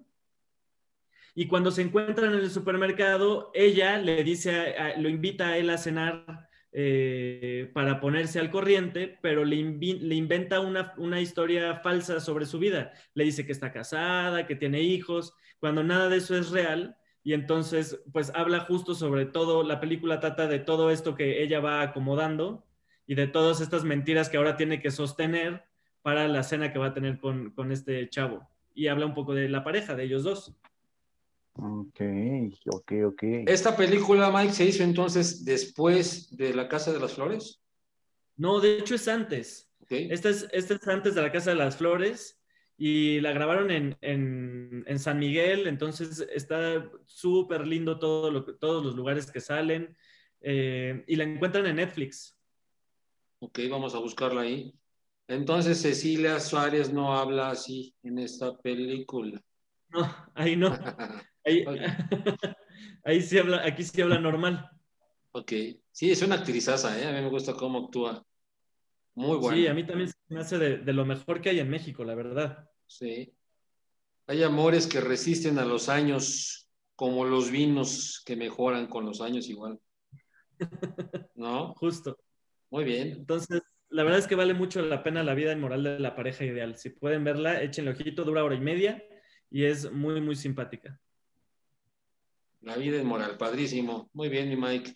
Y cuando se encuentran en el supermercado, ella le dice, lo invita a él a cenar, para ponerse al corriente, pero le inventa una historia falsa sobre su vida. Le dice que está casada, que tiene hijos, cuando nada de eso es real. Y entonces, pues habla justo sobre todo, la película trata de todo esto que ella va acomodando y de todas estas mentiras que ahora tiene que sostener para la cena que va a tener con este chavo. Y habla un poco de la pareja de ellos dos. Ok, ok, ok. ¿Esta película, Mike, se hizo entonces después de La Casa de las Flores? No, de hecho es antes. Ok. Esta es antes de La Casa de las Flores, y la grabaron en San Miguel, entonces está súper lindo todos los lugares que salen, y la encuentran en Netflix. Ok, vamos a buscarla ahí. Entonces Cecilia Suárez no habla así en esta película. No, ahí no. Ahí, Ok, aquí sí habla normal. ok. Sí, es una actrizaza, ¿eh? A mí me gusta cómo actúa. Muy Sí, a buena. mí también se me hace de lo mejor que hay en México, la verdad. Sí. Hay amores que resisten a los años, como los vinos que mejoran con los años igual. ¿No? Justo. Muy bien. Entonces, la verdad es que vale mucho la pena La vida inmoral de la pareja ideal. Si pueden verla, échenle ojito, dura hora y media y es muy, muy simpática. La vida es moral, padrísimo. Muy bien, mi Mike.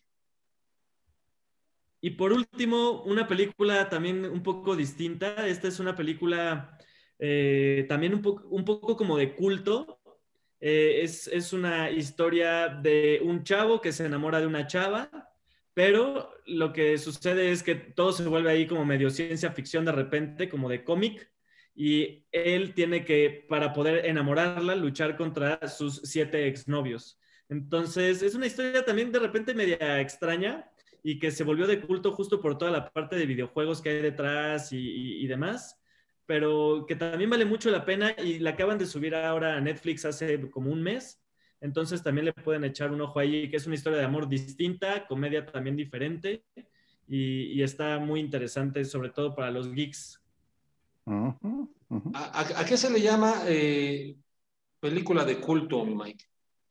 Y por último, una película también un poco distinta. Esta es una película, también un poco como de culto. Es una historia de un chavo que se enamora de una chava, pero lo que sucede es que todo se vuelve ahí como medio ciencia ficción de repente, como de cómic, y él tiene que, para poder enamorarla, luchar contra sus 7 exnovios. Entonces, es una historia también de repente media extraña, y que se volvió de culto justo por toda la parte de videojuegos que hay detrás y demás, pero que también vale mucho la pena, y la acaban de subir ahora a Netflix hace como un mes. Entonces también le pueden echar un ojo ahí, que es una historia de amor distinta, comedia también diferente, y está muy interesante, sobre todo para los geeks. Ujú, ujú. ¿A qué se le llama película de culto, mi Mike?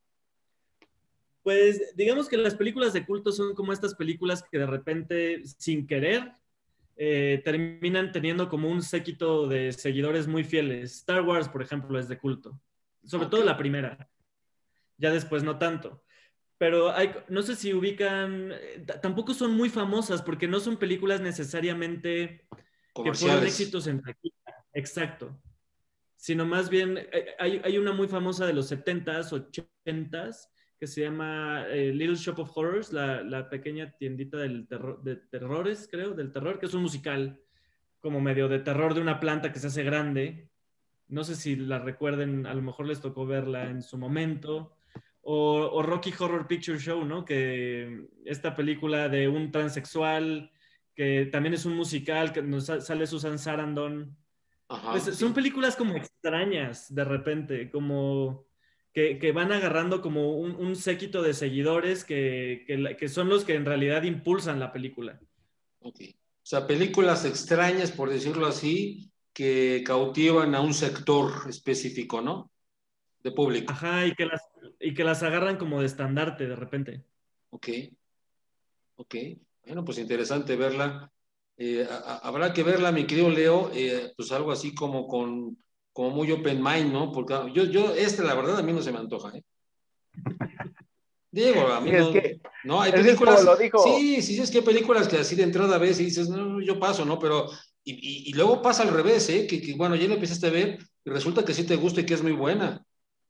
Pues digamos que las películas de culto son como estas películas que de repente, sin querer, terminan teniendo como un séquito de seguidores muy fieles. Star Wars, por ejemplo, es de culto. Sobre Ok. todo la primera. Ya después no tanto. Pero no sé si ubican, tampoco son muy famosas porque no son películas necesariamente que fueron Comerciales. éxitos en taquilla. Exacto. Sino más bien, hay una muy famosa de los 70s, 80s, que se llama Little Shop of Horrors, la pequeña tiendita de terrores, creo, del terror, que es un musical como medio de terror de una planta que se hace grande. No sé si la recuerden, a lo mejor les tocó verla en su momento. O Rocky Horror Picture Show, ¿no? Que esta película de un transexual que también es un musical, que nos sale Susan Sarandon. Ajá, Pues sí. son películas como extrañas de repente, como que van agarrando como un séquito de seguidores que son los que en realidad impulsan la película. Ok. O sea, películas extrañas, por decirlo así, que cautivan a un sector específico, ¿no? De público. Ajá, y que las agarran como de estandarte de repente. Ok, ok. Bueno, pues interesante verla. Habrá que verla, mi querido Leo, pues algo así como muy open mind, ¿no? Porque la verdad, a mí no se me antoja, ¿eh? Digo, a Sí, mí no, no, hay es que es como lo películas, dijo. sí, sí, es que hay películas que así de entrada ves y dices, no, yo paso, ¿no? Pero, y luego pasa al revés, ¿eh? Bueno, ya lo empezaste a ver y resulta que sí te gusta y que es muy buena,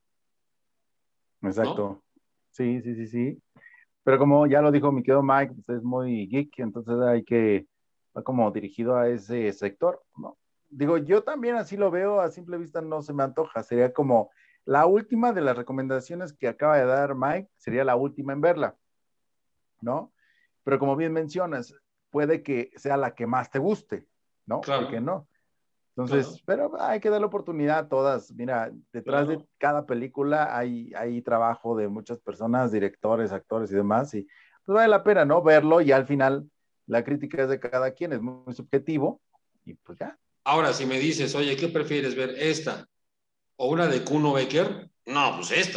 ¿no? Exacto. Sí, sí, sí, sí. Pero como ya lo dijo mi querido Mike, pues es muy geek, entonces va como dirigido a ese sector, ¿no? Digo, yo también así lo veo, a simple vista no se me antoja, sería como la última de las recomendaciones que acaba de dar Mike, sería la última en verla, ¿no? Pero como bien mencionas, puede que sea la que más te guste, ¿no? ¿Por qué Claro, no? claro, Entonces, pero hay que darle oportunidad a todas. Mira, detrás de claro. cada película hay trabajo de muchas personas, directores, actores y demás, y pues vale la pena, ¿no? Verlo y al final la crítica es de cada quien, es muy subjetivo y pues ya. Ahora, si me dices, oye, ¿qué prefieres ver, esta o una de Kuno Becker? No, pues esta.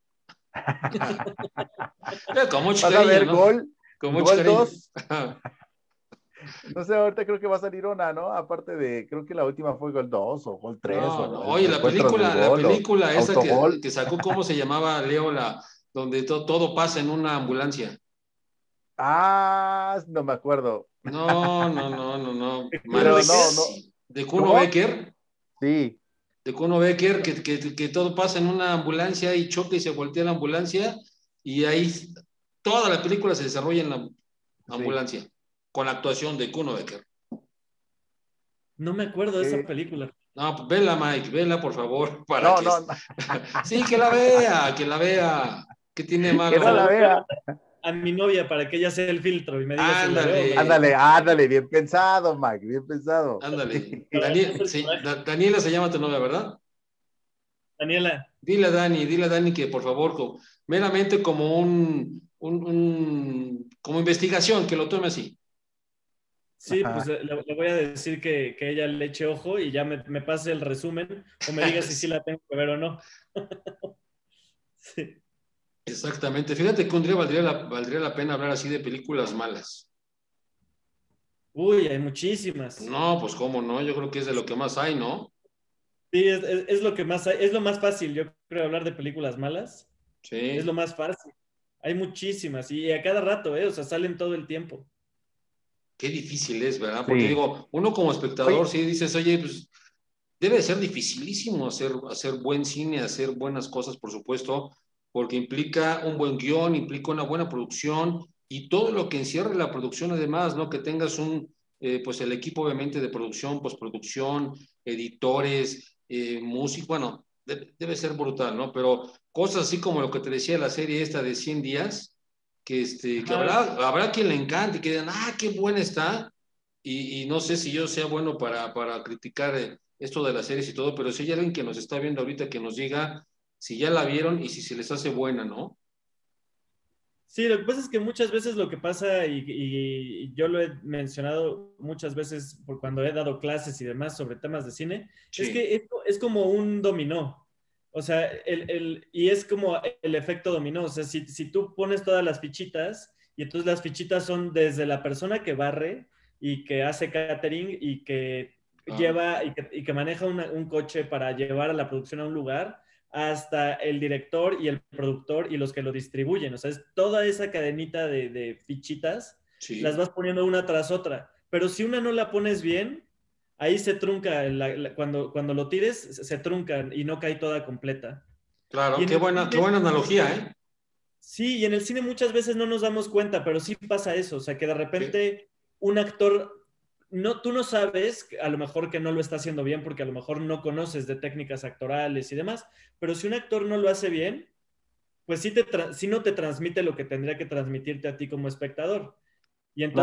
Con mucho Vas a cariño, ver ¿no? Con mucho Gol cariño. 2. No sé, ahorita creo que va a salir una, ¿no? Aparte de, creo que la última fue Gol 2 o Gol 3 No, no. o el Oye, Reencuentros del la Gol o película esa Autogol. que sacó, ¿cómo se llamaba, Leo? Donde todo pasa en una ambulancia. Ah, no me acuerdo. No, no, no, no, no. ¿De Kuno Pero Becker? no, no. Malísimo. De Kuno ¿Cómo? Becker, Sí. que todo pasa en una ambulancia y choca y se voltea la ambulancia y ahí toda la película se desarrolla en la Sí. ambulancia con la actuación de Kuno Becker. No me acuerdo de esa Que película. No, pues vela, Mike, vela, por favor, para no, que... no, no. Sí, que la vea, que la vea. ¿Qué tiene Que no Se la la malo? voy a vea. mandar a mi novia para que ella sea el filtro y me diga si la veo o no. Ándale, Ándale, ándale, bien pensado, Mike, bien pensado. ándale. Para no hacer coraje. Daniela se llama tu novia, ¿verdad? Daniela, Dile a Dani que por favor, meramente como como investigación, que lo tome así. sí, pues le voy a decir que ella le eche ojo y ya me pase el resumen o me diga si sí la tengo que ver o no. Sí. Exactamente. Fíjate que un día valdría la pena hablar así de películas malas. Uy, hay muchísimas. No, pues cómo no, yo creo que es de lo que más hay, ¿no? Sí, es lo que más hay, es lo más fácil, yo creo, hablar de películas malas. Es lo Sí. más fácil. Hay muchísimas y a cada rato, ¿eh? O sea, salen todo el tiempo. Qué difícil es, ¿verdad? Porque Sí. digo, uno como espectador, Oye, sí dices, oye, pues debe de ser dificilísimo hacer buen cine, hacer buenas cosas, por supuesto, porque implica un buen guión, implica una buena producción y todo lo que encierra la producción además, ¿no? Que tengas pues el equipo obviamente de producción, postproducción, editores, música, bueno, debe ser brutal, ¿no? Pero cosas así como lo que te decía la serie esta de 100 días, que Ajá. habrá quien le encante, que digan, ah, qué buena está, y no sé si yo sea bueno para criticar esto de las series y todo, pero si hay alguien que nos está viendo ahorita que nos diga si ya la vieron y si se les hace buena, ¿no? Sí, lo que pasa es que muchas veces lo que pasa, y yo lo he mencionado muchas veces por cuando he dado clases y demás sobre temas de cine, es Sí, que es como un dominó. O sea, y es como el efecto dominó. O sea, si tú pones todas las fichitas, y entonces las fichitas son desde la persona que barre y que hace catering y que claro. lleva y que maneja un coche para llevar a la producción a un lugar hasta el director y el productor y los que lo distribuyen. O sea, es toda esa cadenita de fichitas, las Sí, vas poniendo una tras otra. Pero si una no la pones bien, ahí se trunca, cuando lo tires, se trunca y no cae toda completa. Y claro, en el qué cine, buena analogía, ¿eh? sí, y en el cine muchas veces no nos damos cuenta, pero sí pasa eso. O sea, que de Sí, repente un actor, no, tú no sabes, a lo mejor que no lo está haciendo bien, porque a lo mejor no conoces de técnicas actorales y demás, pero si un actor no lo hace bien, pues sí no te transmite lo que tendría que transmitirte a ti como espectador. Y entonces claro.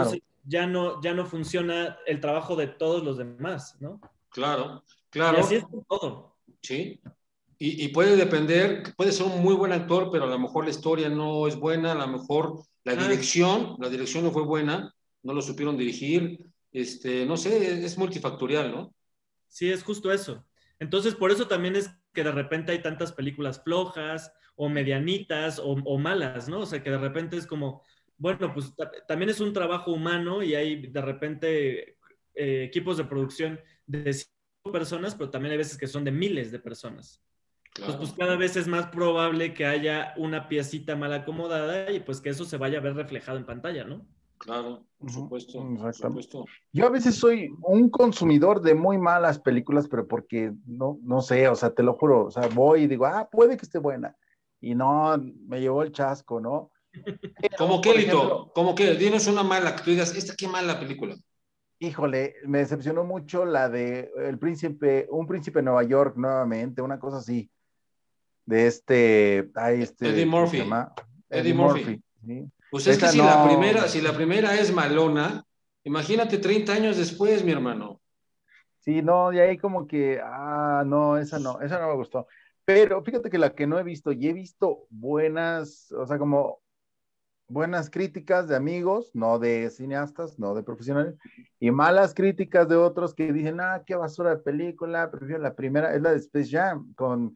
ya no funciona el trabajo de todos los demás, ¿no? Claro, Y así claro, es con todo. sí. Y puede depender, puede ser un muy buen actor, pero a lo mejor la historia no es buena, a lo mejor Ah, la dirección no fue buena, no lo supieron dirigir, no sé, es multifactorial, ¿no? sí, es justo eso. Entonces, por eso también es que de repente hay tantas películas flojas o medianitas o malas, ¿no? O sea, que de repente es como, bueno, pues también es un trabajo humano y hay de repente equipos de producción de 5 personas, pero también hay veces que son de miles de personas. Entonces, pues Claro, cada vez es más probable que haya una piecita mal acomodada y pues que eso se vaya a ver reflejado en pantalla, ¿no? claro, Ujú, por exactamente. supuesto. Yo a veces soy un consumidor de muy malas películas, pero porque no sé, o sea, te lo juro, o sea, voy y digo, puede que esté buena. Y no, me llevó el chasco, ¿no? Pero, ¿Cómo qué, por ejemplo, Lito? ¿Cómo qué? Dinos una mala, que tú digas, esta qué mala película. híjole, me decepcionó mucho la de Un príncipe de Nueva York nuevamente, una cosa así, de Eddie ¿cómo se Murphy, llama? Eddie Eddie Murphy. Murphy, ¿sí? Pues es que Esa no, si la primera es malona, imagínate 30 años después, mi hermano. sí, no, de ahí como que, no, esa no me gustó. Pero fíjate que la que no he visto, y he visto buenas, o sea, como buenas críticas de amigos, no de cineastas, no de profesionales, y malas críticas de otros que dicen, qué basura de película, prefiero la primera, es la de Space Jam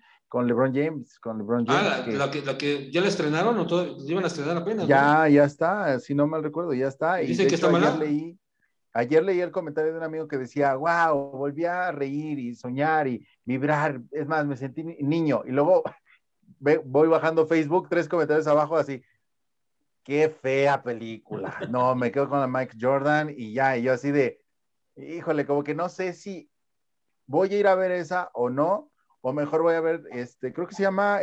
con LeBron James, que La que ya la estrenaron o todo, iban a estrenar apenas, ¿no? ya está, si no mal recuerdo, ya está, Y y de dicen que hecho está mala. ayer leí el comentario de un amigo que decía, wow, volví a reír y soñar y vibrar, es más, me sentí niño, y luego voy bajando Facebook, 3 comentarios abajo así, qué fea película. No, me quedo con la Mike Jordan y ya, y yo así de, híjole, como que no sé si voy a ir a ver esa o no, o mejor voy a ver, creo que se llama,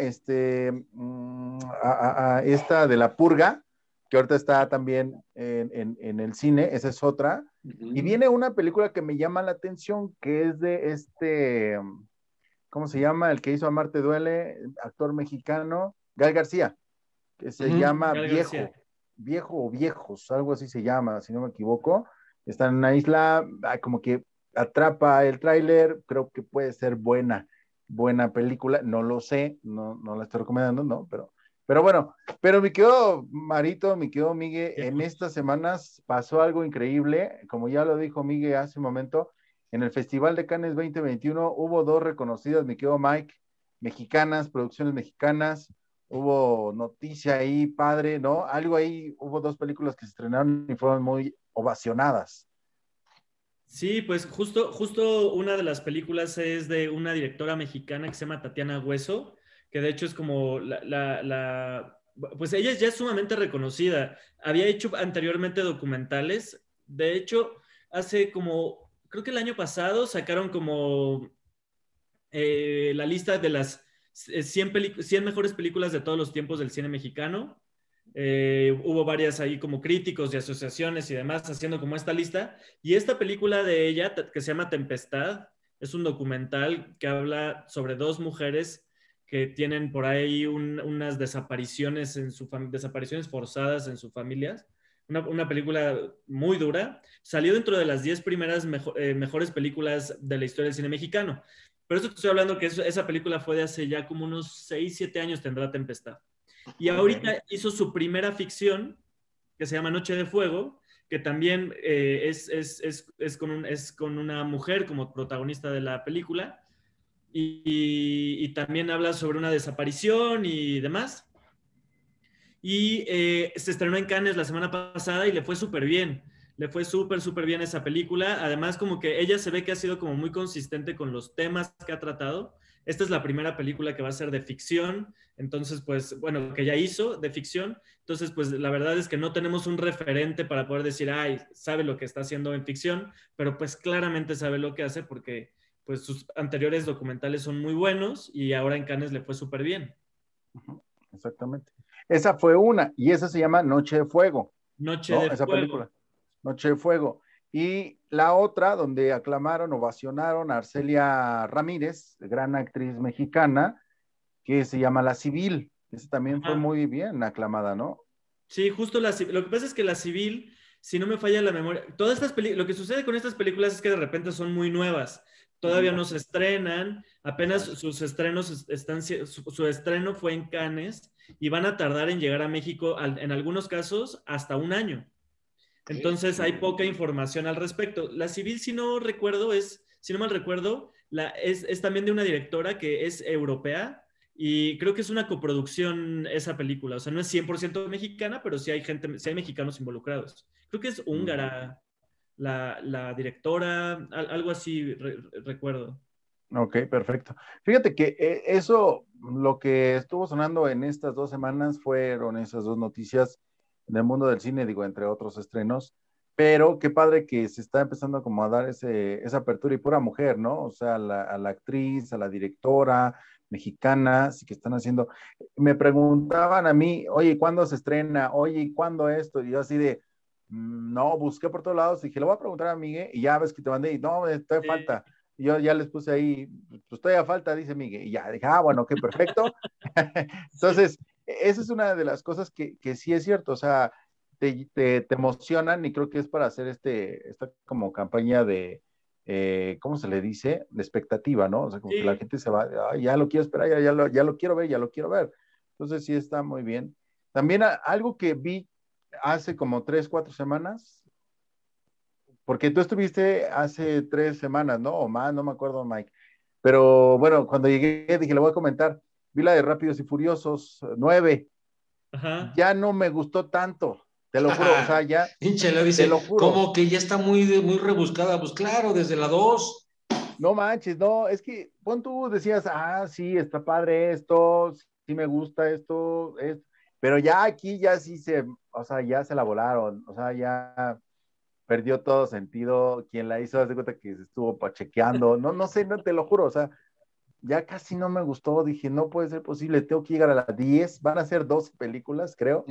esta de La Purga, que ahorita está también en el cine, esa es otra. Y Ujú. viene una película que me llama la atención, que es de ¿cómo se llama? El que hizo Amarte Duele, actor mexicano, Gael García, que se Ujú. llama Gal García. Viejo o Viejos, algo así se llama, si no me equivoco. Está en una isla, como que atrapa el tráiler, creo que puede ser buena película, no lo sé, no la estoy recomendando, no, pero bueno, pero mi querido Marito, mi querido Migue, en estas semanas pasó algo increíble, como ya lo dijo Migue hace un momento, en el Festival de Cannes 2021 hubo dos reconocidas, mi querido Mike, mexicanas, producciones mexicanas, hubo noticia ahí, padre, ¿no? Algo ahí, hubo dos películas que se estrenaron y fueron muy ovacionadas. Sí, pues justo una de las películas es de una directora mexicana que se llama Tatiana Hueso, que de hecho es como pues ella ya es sumamente reconocida. Había hecho anteriormente documentales. De hecho, hace como, creo que el año pasado sacaron como la lista de las 100 mejores películas de todos los tiempos del cine mexicano. Hubo varias ahí como críticos y asociaciones y demás haciendo como esta lista. Y esta película de ella, que se llama Tempestad, es un documental que habla sobre dos mujeres que tienen por ahí unas desapariciones desapariciones forzadas en sus familias. Una película muy dura. Salió dentro de las 10 primeras mejores películas de la historia del cine mexicano. Pero eso te estoy hablando que esa película fue de hace ya como unos 6 7 años tendrá Tempestad. Y Ok. ahorita hizo su primera ficción, que se llama Noche de Fuego, que también es con una mujer como protagonista de la película, y también habla sobre una desaparición y demás. Y se estrenó en Cannes la semana pasada y le fue súper bien. Le fue súper bien esa película. Además, como que ella se ve que ha sido como muy consistente con los temas que ha tratado. Esta es la primera película que va a ser de ficción. Entonces, pues, bueno, que ya hizo de ficción. Entonces, pues, la verdad es que no tenemos un referente para poder decir, ay, sabe lo que está haciendo en ficción, pero pues claramente sabe lo que hace porque, pues, sus anteriores documentales son muy buenos y ahora en Cannes le fue súper bien. Ujú, exactamente. Esa fue una, y esa se llama Noche de Fuego, Noche ¿no? de Esa Fuego. película, Noche de Fuego. Y la otra, donde aclamaron, ovacionaron a Arcelia Ramírez, gran actriz mexicana, que se llama La Civil. Esa también fue Ajá. muy bien aclamada, ¿no? Sí, justo lo que pasa es que la civil si no me falla la memoria, todas estas lo que sucede con estas películas es que de repente son muy nuevas, todavía no se estrenan, apenas sus estrenos su estreno fue en Cannes y van a tardar en llegar a México en algunos casos hasta un año. Entonces hay poca información al respecto. La Civil, si no mal recuerdo, es también de una directora que es europea y creo que es una coproducción esa película. O sea, no es 100% mexicana, pero sí hay mexicanos involucrados. Creo que es húngara la directora, algo así recuerdo. Ok, perfecto. Fíjate que eso, lo que estuvo sonando en estas 2 semanas fueron esas dos noticias del mundo del cine, digo, entre otros estrenos, pero qué padre que se está empezando como a dar esa apertura y pura mujer, ¿no? O sea, a la actriz, a la directora mexicana, sí que están haciendo. Me preguntaban a mí, oye, ¿cuándo se estrena? Oye, ¿cuándo esto? Y yo así de, no, busqué por todos lados, dije, le voy a preguntar a Miguel, y ya ves que te mandé, y no, todavía falta. Y yo ya les puse ahí, pues todavía falta, dice Miguel, y ya dije, bueno, qué perfecto. Entonces, esa es una de las cosas que sí es cierto, o sea, te emocionan y creo que es para hacer esta como campaña de, ¿cómo se le dice? De expectativa, ¿no? O sea, como que la gente se va, ya lo quiero esperar, ya lo quiero ver, ya lo quiero ver. Entonces, sí está muy bien. También algo que vi hace como 3, 4 semanas, porque tú estuviste hace 3 semanas, ¿no? O más, no me acuerdo, Mike. Pero bueno, cuando llegué dije, le voy a comentar, vi la de Rápidos y Furiosos 9. Ajá. Ya no me gustó tanto, te lo juro, o sea, ya, Hinchela te dice, lo juro. como que ya está muy rebuscada. Pues claro, desde la 2. No manches, no, es que pon tú decías, sí, está padre esto, sí me gusta esto, pero ya aquí ya sí o sea, ya se la volaron, o sea, ya perdió todo sentido. Quien la hizo, haz de cuenta que se estuvo pachequeando, no sé, no te lo juro, o sea, ya casi no me gustó, dije, no puede ser posible, tengo que llegar a las 10, van a ser 12 películas, creo.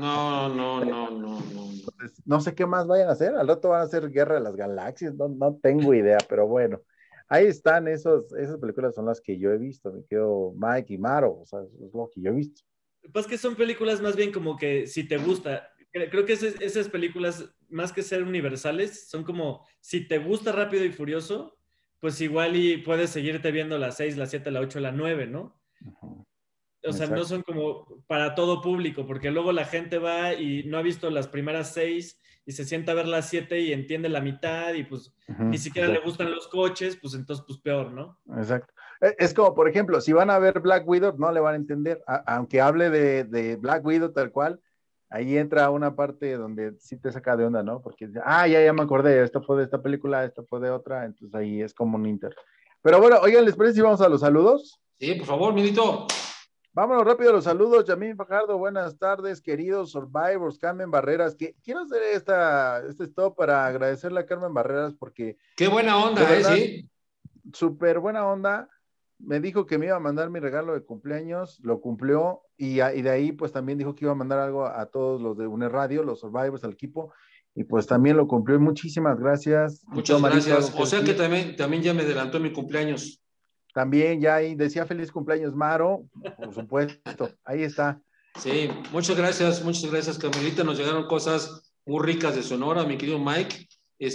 No. Entonces, no sé qué más vayan a hacer, al rato van a hacer Guerra de las Galaxias, no tengo idea, pero bueno, ahí están, esas películas son las que yo he visto, me quedo Mike y Maro, o sea, es lo que yo he visto. Pues que son películas más bien como que si te gusta, creo que esas películas, más que ser universales, son como si te gusta Rápido y Furioso, pues igual y puedes seguirte viendo la 6, la 7, la 8, la 9, ¿no? Ujú. O sea, no Exacto. son como para todo público, porque luego la gente va y no ha visto las primeras 6 y se sienta a ver las 7 y entiende la mitad y pues ni siquiera le Exacto. gustan los coches, pues entonces pues peor, ¿no? Exacto. Es como, por ejemplo, si van a ver Black Widow, no le van a entender, aunque hable de Black Widow tal cual, ahí entra una parte donde sí te saca de onda, ¿no? Porque, ya me acordé, esto fue de esta película, esto fue de otra, entonces ahí es como un inter. Pero bueno, oigan, ¿les parece si vamos a los saludos? Sí, por favor, Milito. Vámonos rápido a los saludos. Yamín Fajardo, buenas tardes, queridos Survivors. Carmen Barreras, que quiero hacer este stop para agradecerle a Carmen Barreras porque Qué buena de onda, verdad, sí. súper buena onda. Me dijo que me iba a mandar mi regalo de cumpleaños, lo cumplió y de ahí pues también dijo que iba a mandar algo a todos los de UNE Radio, los Survivors, al equipo, y pues también lo cumplió. Muchísimas gracias. Mi querido Muchas Marito, gracias. algo que O sea que decir. también ya me adelantó mi cumpleaños. También ya ahí decía feliz cumpleaños, Maro, por supuesto, ahí está. Sí, muchas gracias, Carmelita. Nos llegaron cosas muy ricas de Sonora, mi querido Mike.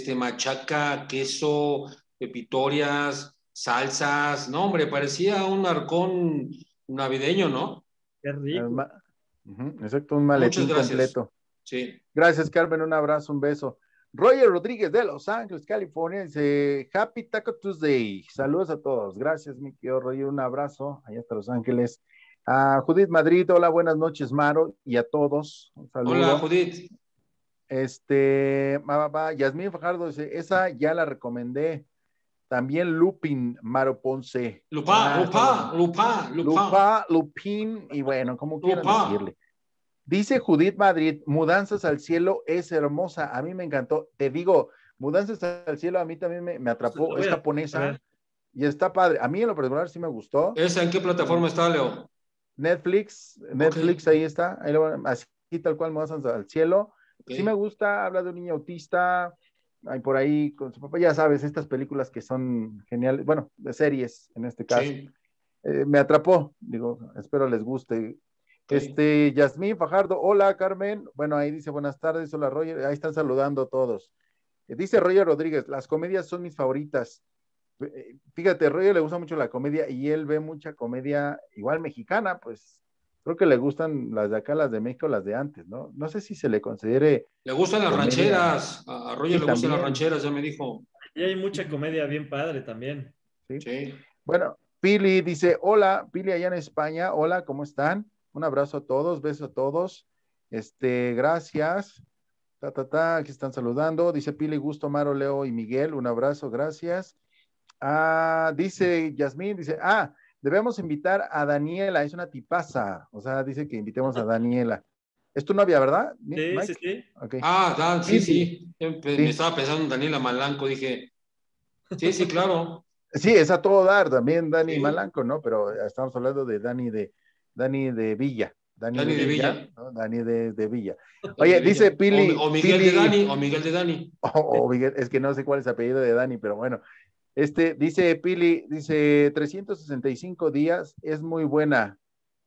Machaca, queso, pepitorias, salsas. No, hombre, parecía un arcón navideño, ¿no? Qué rico. Exacto, un Muchas maletín gracias. completo. Sí. Gracias, Carmen, un abrazo, un beso. Roger Rodríguez de Los Ángeles, California, dice Happy Taco Tuesday. Saludos a todos. Gracias, mi querido Roger, un abrazo allá hasta Los Ángeles. A Judith Madrid, hola, buenas noches, Maro, y a todos, un Hola, saludo. Judith. Yasmín Fajardo dice, esa ya la recomendé. También Lupin, Maro Ponce. Está bueno. Lupa. Lupin, y bueno, como quieran Lupa. decirle. Dice Judith Madrid, Mudanzas al Cielo es hermosa, a mí me encantó. Te digo, Mudanzas al Cielo a mí también me La atrapó, voy es a japonesa ver. y está padre. A mí en lo personal sí me gustó. ¿Esa en qué plataforma está, Leo? Netflix, Ok, ahí está, así tal cual Mudanzas al Cielo. ok. Sí me gusta, habla de un niño autista, hay por ahí con su papá, ya sabes, estas películas que son geniales, bueno, de series en este caso. Sí. Me atrapó, digo, espero les guste. Yasmín Fajardo, hola Carmen. Bueno, ahí dice buenas tardes, hola Roger, ahí están saludando todos. Dice Roger Rodríguez, las comedias son mis favoritas. Fíjate, Roger le gusta mucho la comedia y él ve mucha comedia igual mexicana, pues creo que le gustan las de acá, las de México, las de antes, ¿no? No sé si se le considere Le gustan las comedia. rancheras, a Roger Sí, le gustan las también. rancheras, ya me dijo. Y hay mucha comedia bien padre también. Sí. Sí. Bueno, Pili dice, hola, Pili allá en España, hola, ¿cómo están? Un abrazo a todos, beso a todos. Gracias. Aquí están saludando. Dice Pili, Gusto, Maro, Leo y Miguel, un abrazo, gracias. Dice Yasmín, dice, debemos invitar a Daniela, es una tipaza. O sea, dice que invitemos a Daniela. Es tu novia, ¿verdad, Sí, sí, Mike? sí. Ok. Dan, sí, Pili, sí. Me sí. estaba pensando en Daniela Malanco, dije, sí, sí, claro. Sí, es a todo dar, también Dani Sí, Malanco, ¿no? Pero estamos hablando de Dani de Villa, Dani de Dani de Villa, Villa. ¿no? Dani de Villa. Dani Oye, de Villa. dice O Miguel de Pili, Dani, o Miguel de Dani. Es que no sé cuál es el apellido de Dani, pero bueno. Dice Pili, dice 365 días, es muy buena.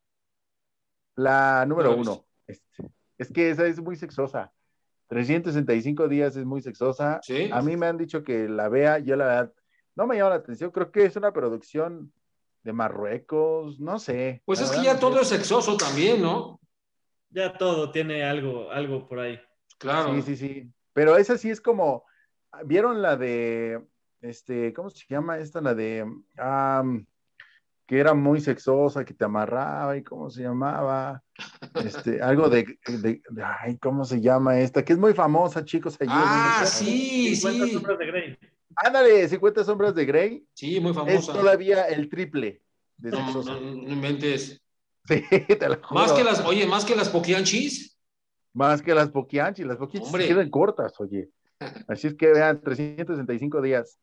La No la número he visto. uno. Es que esa es muy sexosa. 365 días es muy sexosa. ¿Sí? A mí me han dicho que la vea, yo la verdad no me llama la atención. Creo que es una producción de Marruecos, no sé, Pues la es que verdad ya no sé. todo es sexoso también, ¿no? Ya todo tiene algo por ahí. Sí, Claro. sí, sí. Pero esa sí es como, ¿vieron la de, ¿cómo se llama esta? La de, que era muy sexosa, que te amarraba y cómo se llamaba. Algo ay, ¿cómo se llama esta? Que es muy famosa, chicos, ayúdenme, por favor. Sí, 50 sí. sombras de Grey. Ándale, 50 sombras de Grey Sí, muy es famosa. todavía el triple de No, sexosa. no, no inventes. Sí, te lo Más que juro. las, oye, más que las Poquianchis. Más que las poquianchis se quedan Hombre, cortas, oye. Así es que vean, 365 días.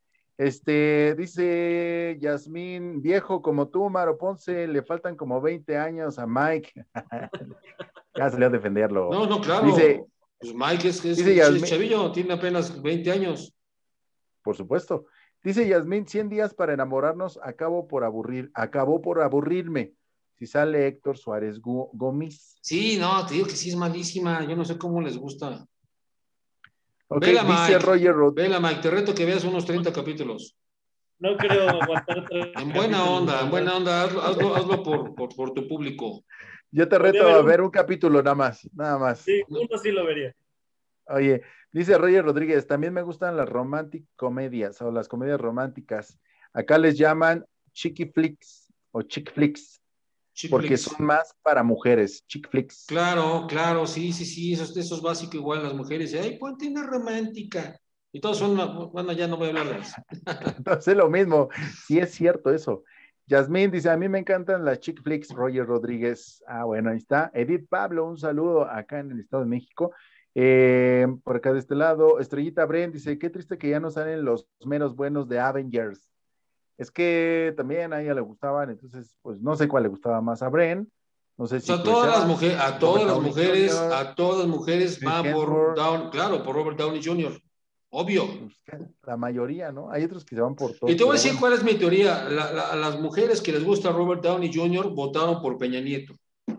Dice Yasmín, viejo como tú, Maro Ponce, le faltan como 20 años a Mike. Ya salió a defenderlo. no, no, Dice, claro. Pues Mike dice es Yasmín, chavillo, tiene apenas 20 años. por supuesto. Dice Yasmín, 100 días para enamorarnos, acabó por aburrirme. Si sale Héctor Suárez Gómez. Sí, no, te digo que sí es malísima. Yo no sé cómo les gusta. Ok, Vela, dice Mike. Roger Rod. Vela, Mike. Te reto que veas unos 30 capítulos. No creo aguantar 3 capítulos, la En verdad. buena onda. Hazlo por tu público. Yo te Podría reto haber a uno. ver un capítulo nada más, nada más. Sí, uno sí lo vería. Oye, dice Roger Rodríguez, también me gustan las romantic comedias o las comedias románticas. Acá les llaman chicky flicks o chick flicks, porque son Chiflix. más para mujeres, chick flicks. Claro, claro, sí, sí, sí. Eso es básico igual las mujeres. Ay, ponte una romántica. Y todos son, bueno, ya no voy a hablarles. Entonces lo mismo, sí es cierto eso. Yasmín dice, a mí me encantan las chick flicks, Roger Rodríguez. Bueno, ahí está. Edith Pablo, un saludo acá en el Estado de México. Por acá de este lado, Estrellita Bren dice, qué triste que ya no salen los meros buenos de Avengers. Es que también a ella le gustaban, entonces, pues no sé cuál le gustaba más a Bren. No sé O si sea, Chris Evans, Robert Downey Jr., a todas las mujeres Chris van por Hemsworth, Claro, por Robert Downey Jr. Obvio. pues, la mayoría, ¿no? Hay otros que se van por Y Thor, te voy a pero decir bueno. cuál es mi teoría. A las mujeres que les gusta Robert Downey Jr. votaron por Peña Nieto.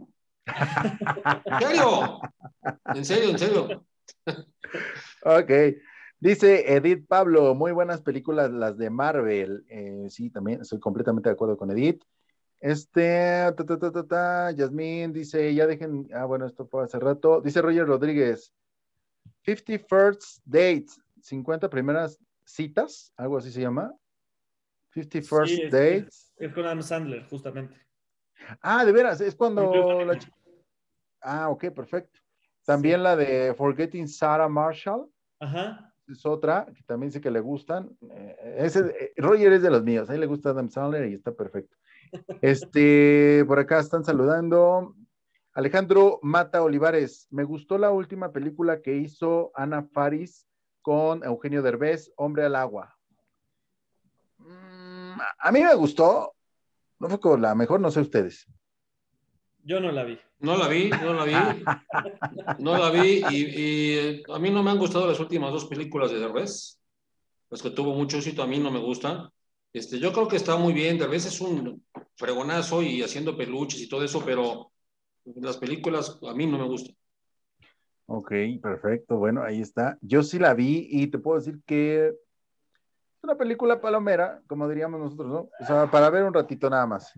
¿En serio? ¿En serio? ¿En serio? Ok. Dice Edith Pablo, muy buenas películas las de Marvel. Sí, también estoy completamente de acuerdo con Edith. Yasmín dice, ya dejen, bueno, esto fue hace rato. Dice Roger Rodríguez, 50 First Dates, 50 primeras citas, algo así se llama. 50 Sí, First Dates. es con Adam Sandler, justamente. De veras, es Y muy cuando la buena. chica. Ok, perfecto. Sí. También la de Forgetting Sarah Marshall. Ajá. Es otra que también sé que le gustan. Roger es de los míos, a él le gusta Adam Sandler y está perfecto. Por acá están saludando. Alejandro Mata Olivares, me gustó la última película que hizo Ana Faris con Eugenio Derbez, Hombre al Agua. A mí me gustó, no fue con la mejor, no sé ustedes. Yo no la vi. No la vi, no la vi. No la vi y a mí no me han gustado las últimas dos películas de Derbez. Las que tuvo mucho éxito, a mí no me gustan. Yo creo que está muy bien. Derbez es un fregonazo y haciendo peluches y todo eso, pero Las películas a mí no me gustan. Ok, perfecto. Bueno, ahí está. Yo sí la vi y te puedo decir que es una película palomera, como diríamos nosotros, ¿no? O sea, para ver un ratito nada más.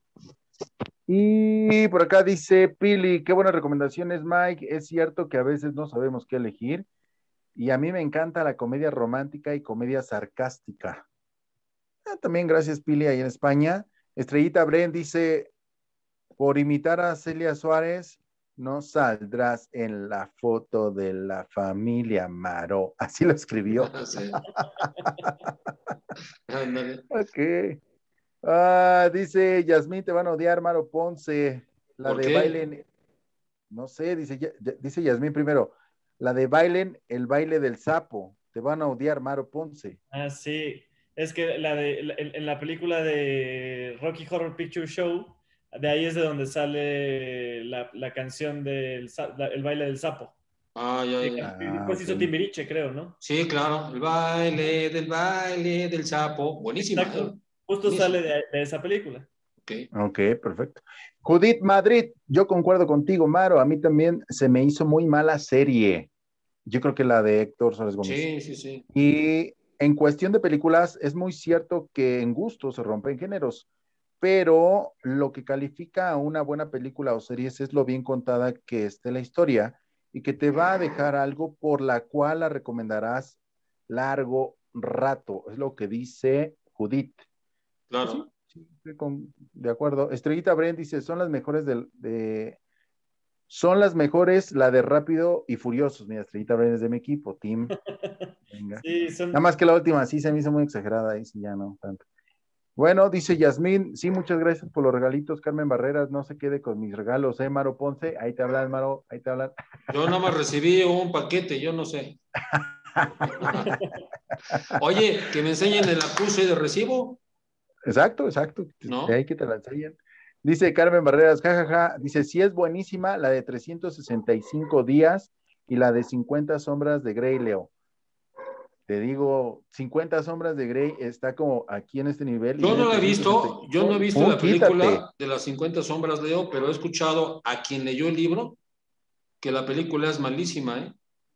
Y por acá dice Pili, qué buenas recomendaciones, Mike. Es cierto que a veces no sabemos qué elegir y a mí me encanta la comedia romántica y comedia sarcástica. También gracias, Pili, ahí en España. Estrellita Bren dice, por imitar a Celia Suárez, no saldrás en la foto de la familia Maro. Así lo escribió. Sí. Ándale. Ok. Dice Yasmín, te van a odiar, Maro Ponce. La ¿Por de qué? bailen, no sé, dice Yasmín primero. La de bailen, el baile del sapo. Te van a odiar, Maro Ponce. Ah, sí. Es que en la película de Rocky Horror Picture Show, de ahí es de donde sale la canción el baile del sapo. Ah, ya, Sí, ya. después Ok. hizo Timbiriche, creo, ¿no? Sí, claro. El baile del sapo. Buenísima, ¿eh? Exacto. Justo sale Buenísima. de esa película. Ok. Ok, perfecto. Judith Madrid, yo concuerdo contigo, Maro. A mí también se me hizo muy mala serie. Yo creo que la de Héctor Suárez Gómez. Sí, sí, sí. Y en cuestión de películas, es muy cierto que en gusto se rompen géneros, pero lo que califica a una buena película o series es lo bien contada que esté la historia y que te va a dejar algo por la cual la recomendarás largo rato. Es lo que dice Judith. Pues sí, Claro. sí, de acuerdo. Estrellita Brent dice, son las mejores, la de Rápido y Furiosos. Mira, Estrellita Brent es de mi equipo, Team. Venga. Sí, Nada más que la última, sí se me hizo muy exagerada, ahí sí ya no tanto. Bueno, dice Yasmín, sí, muchas gracias por los regalitos, Carmen Barreras, no se quede con mis regalos, Maro Ponce, ahí te hablan, Maro, ahí te hablan. Yo nada más recibí un paquete, yo no sé. Oye, que me enseñen el acuse de recibo, Exacto, exacto, de ¿no? ahí que te la enseñan. Dice Carmen Barreras, jajaja, dice, sí es buenísima la de 365 días y la de 50 sombras de Grey, Leo. Te digo, 50 sombras de Grey está como aquí en este nivel y Yo tiene no la he visto, yo no 365. he visto la Quítate. película de las 50 sombras, Leo, pero he escuchado a quien leyó el libro que la película es malísima, ¿eh?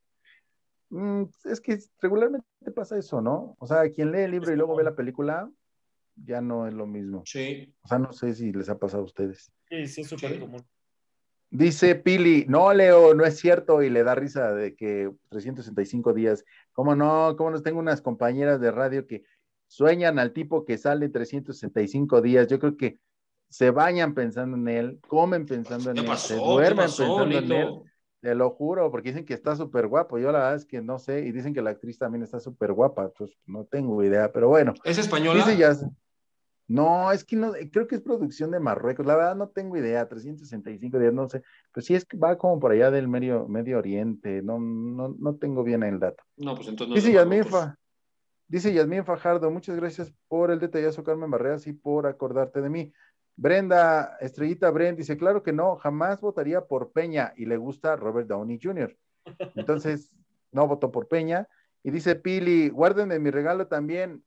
Es que regularmente pasa eso, ¿no? O sea, quien lee el libro Es y luego ve común. la película, ya no es lo mismo. Sí, O sea, no sé si les ha pasado a ustedes. Sí, sí, es súper sí. común. Dice Pili, no, Leo, no es cierto, y le da risa de que 365 días. ¿Cómo no? ¿Cómo no? Tengo unas compañeras de radio que sueñan al tipo que sale 365 días. Yo creo que se bañan pensando en él, comen pensando ¿Qué en él, se pasó? ¿Qué duermen pasó, pensando en él. Lito? Te lo juro, porque dicen que está súper guapo. Yo la verdad es que no sé, y dicen que la actriz también está súper guapa, entonces no tengo idea, pero bueno. ¿Es Dice española? ya, no, es que no, creo que es producción de Marruecos, la verdad no tengo idea, 365 días, no sé, pues sí es que va como por allá del Medio Oriente, no tengo bien el dato. No, pues entonces no es de Dice Yasmín, Marruecos. dice Yasmín Fajardo, muchas gracias por el detallazo, Carmen Barreras, y por acordarte de mí. Brenda, Estrellita Brenda, dice, claro que no, jamás votaría por Peña, y le gusta Robert Downey Jr. Entonces, no votó por Peña. Y dice Pili, guárdenme mi regalo también.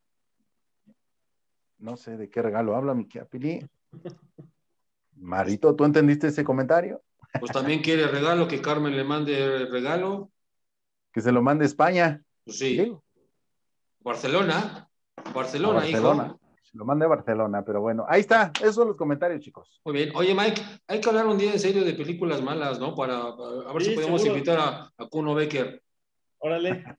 No sé de qué regalo habla mi tía Pili. Pues, Marito, ¿tú entendiste ese comentario? pues también quiere regalo, que Carmen le mande regalo. Que se lo mande España. Pues sí. Digo, Barcelona, a Barcelona, Barcelona. hijo. Se lo mande a Barcelona, pero bueno, ahí está. Esos son los comentarios, chicos. Muy bien. Oye, Mike, hay que hablar un día en serio de películas malas, ¿no? Para a ver si Sí, podemos seguro. invitar a Kuno Becker. Órale.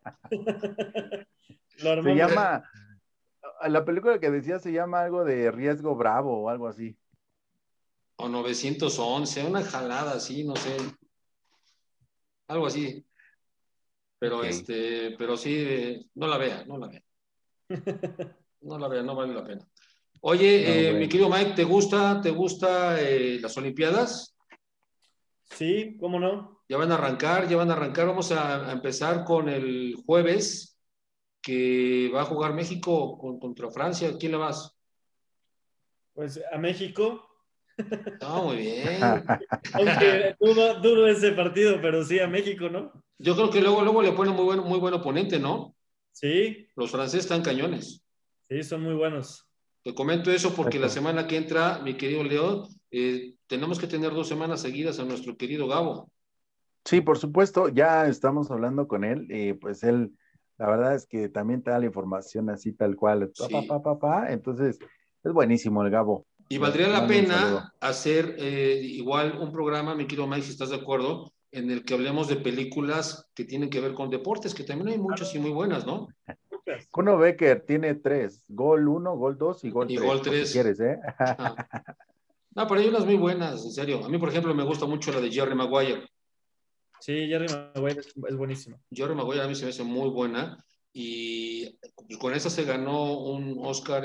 Lo Se armamos. llama, la película que decía se llama algo de Riesgo Bravo o algo así. O 911, una jalada así, no sé, algo así. Pero Ok. pero sí, no la vea, no la vea. No la vea, no vale la pena. No, Oye, mi bueno. querido Mike, te gusta las Olimpiadas? Sí, ¿cómo no? Ya van a arrancar, ya van a arrancar. Vamos a empezar con el jueves, que va a jugar México contra Francia. ¿Quién le vas? Pues a México, Ah, muy bien. aunque duro ese partido, pero sí a México, ¿no? Yo creo que luego le ponen muy buen oponente, ¿no? Sí, Los franceses están cañones. sí, son muy buenos. Te comento eso porque la Perfecto. semana que entra, mi querido Leo, tenemos que tener 2 semanas seguidas a nuestro querido Gabo. Sí, por supuesto, ya estamos hablando con él y pues él, la verdad es que también te da la información así tal cual, Sí. entonces es buenísimo el Gabo. Y valdría Te la mando un saludo. pena hacer igual un programa, mi querido Mike, si estás de acuerdo, en el que hablemos de películas que tienen que ver con deportes, que también hay muchas y muy buenas, ¿no? Kuno Becker tiene 3, gol 1, gol 2 y gol Y 3, Gol por si 3. quieres, ¿eh? Ajá. No, pero hay unas muy buenas, en serio. A mí, por ejemplo, me gusta mucho la de Jerry Maguire. Sí, Jerry Maguire es buenísimo. Jerry Maguire a mí se me hace muy buena y con esa se ganó un Oscar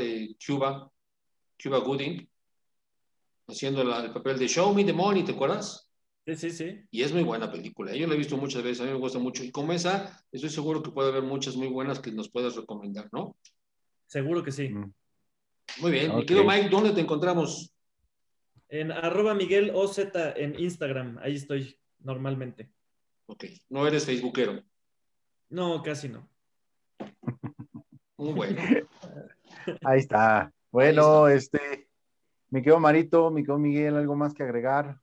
Cuba Gooding, haciendo el papel de Show Me the Money, ¿te acuerdas? Sí, sí, sí. Y es muy buena película. Yo la he visto muchas veces, a mí me gusta mucho. Y como esa, estoy seguro que puede haber muchas muy buenas que nos puedas recomendar, ¿no? Seguro que sí. Muy bien. Mi Ok. querido Mike, ¿dónde te encontramos? En @MiguelOZ en Instagram, ahí estoy normalmente. Ok, no eres facebookero. No, casi no. Muy bueno. Ahí está. Ahí Bueno, está. mi querido Marito, mi querido Miguel, ¿algo más que agregar?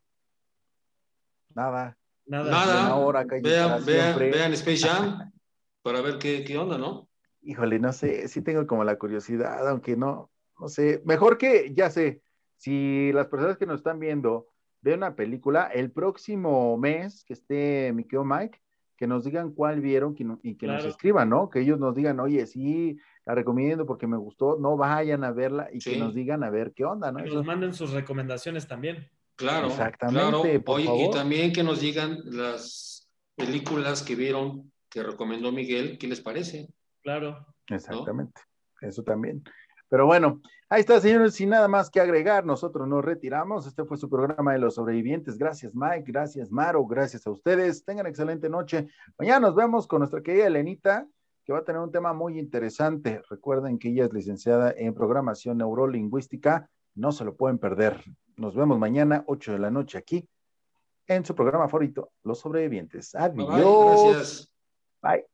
Nada. Nada. Buena Nada, hora, calle para siempre. vean Space Jam para ver qué onda, ¿no? Híjole, no sé, sí tengo como la curiosidad, aunque no sé. Mejor que, ya sé, si las personas que nos están viendo ven una película, el próximo mes que esté mi querido Mike, que nos digan cuál vieron y que nos Claro. escriban, ¿no? Que ellos nos digan, oye, sí, la recomiendo porque me gustó, no vayan a verla y que nos Sí, digan a ver qué onda, ¿no? Que nos Eso, manden sus recomendaciones también. claro, exactamente, claro. por Oye, y favor. también que nos digan las películas que vieron, que recomendó Miguel, ¿qué les parece? Claro. ¿No? Exactamente, eso también. Pero bueno, ahí está, señores, sin nada más que agregar, nosotros nos retiramos. Este fue su programa de los sobrevivientes. Gracias, Mike, gracias, Maro, gracias a ustedes. Tengan excelente noche. Mañana nos vemos con nuestra querida Elenita, que va a tener un tema muy interesante. Recuerden que ella es licenciada en programación neurolingüística. No se lo pueden perder. Nos vemos mañana, 8 de la noche, aquí en su programa favorito, Los Sobrevivientes. Bye bye, Adiós. gracias. Bye.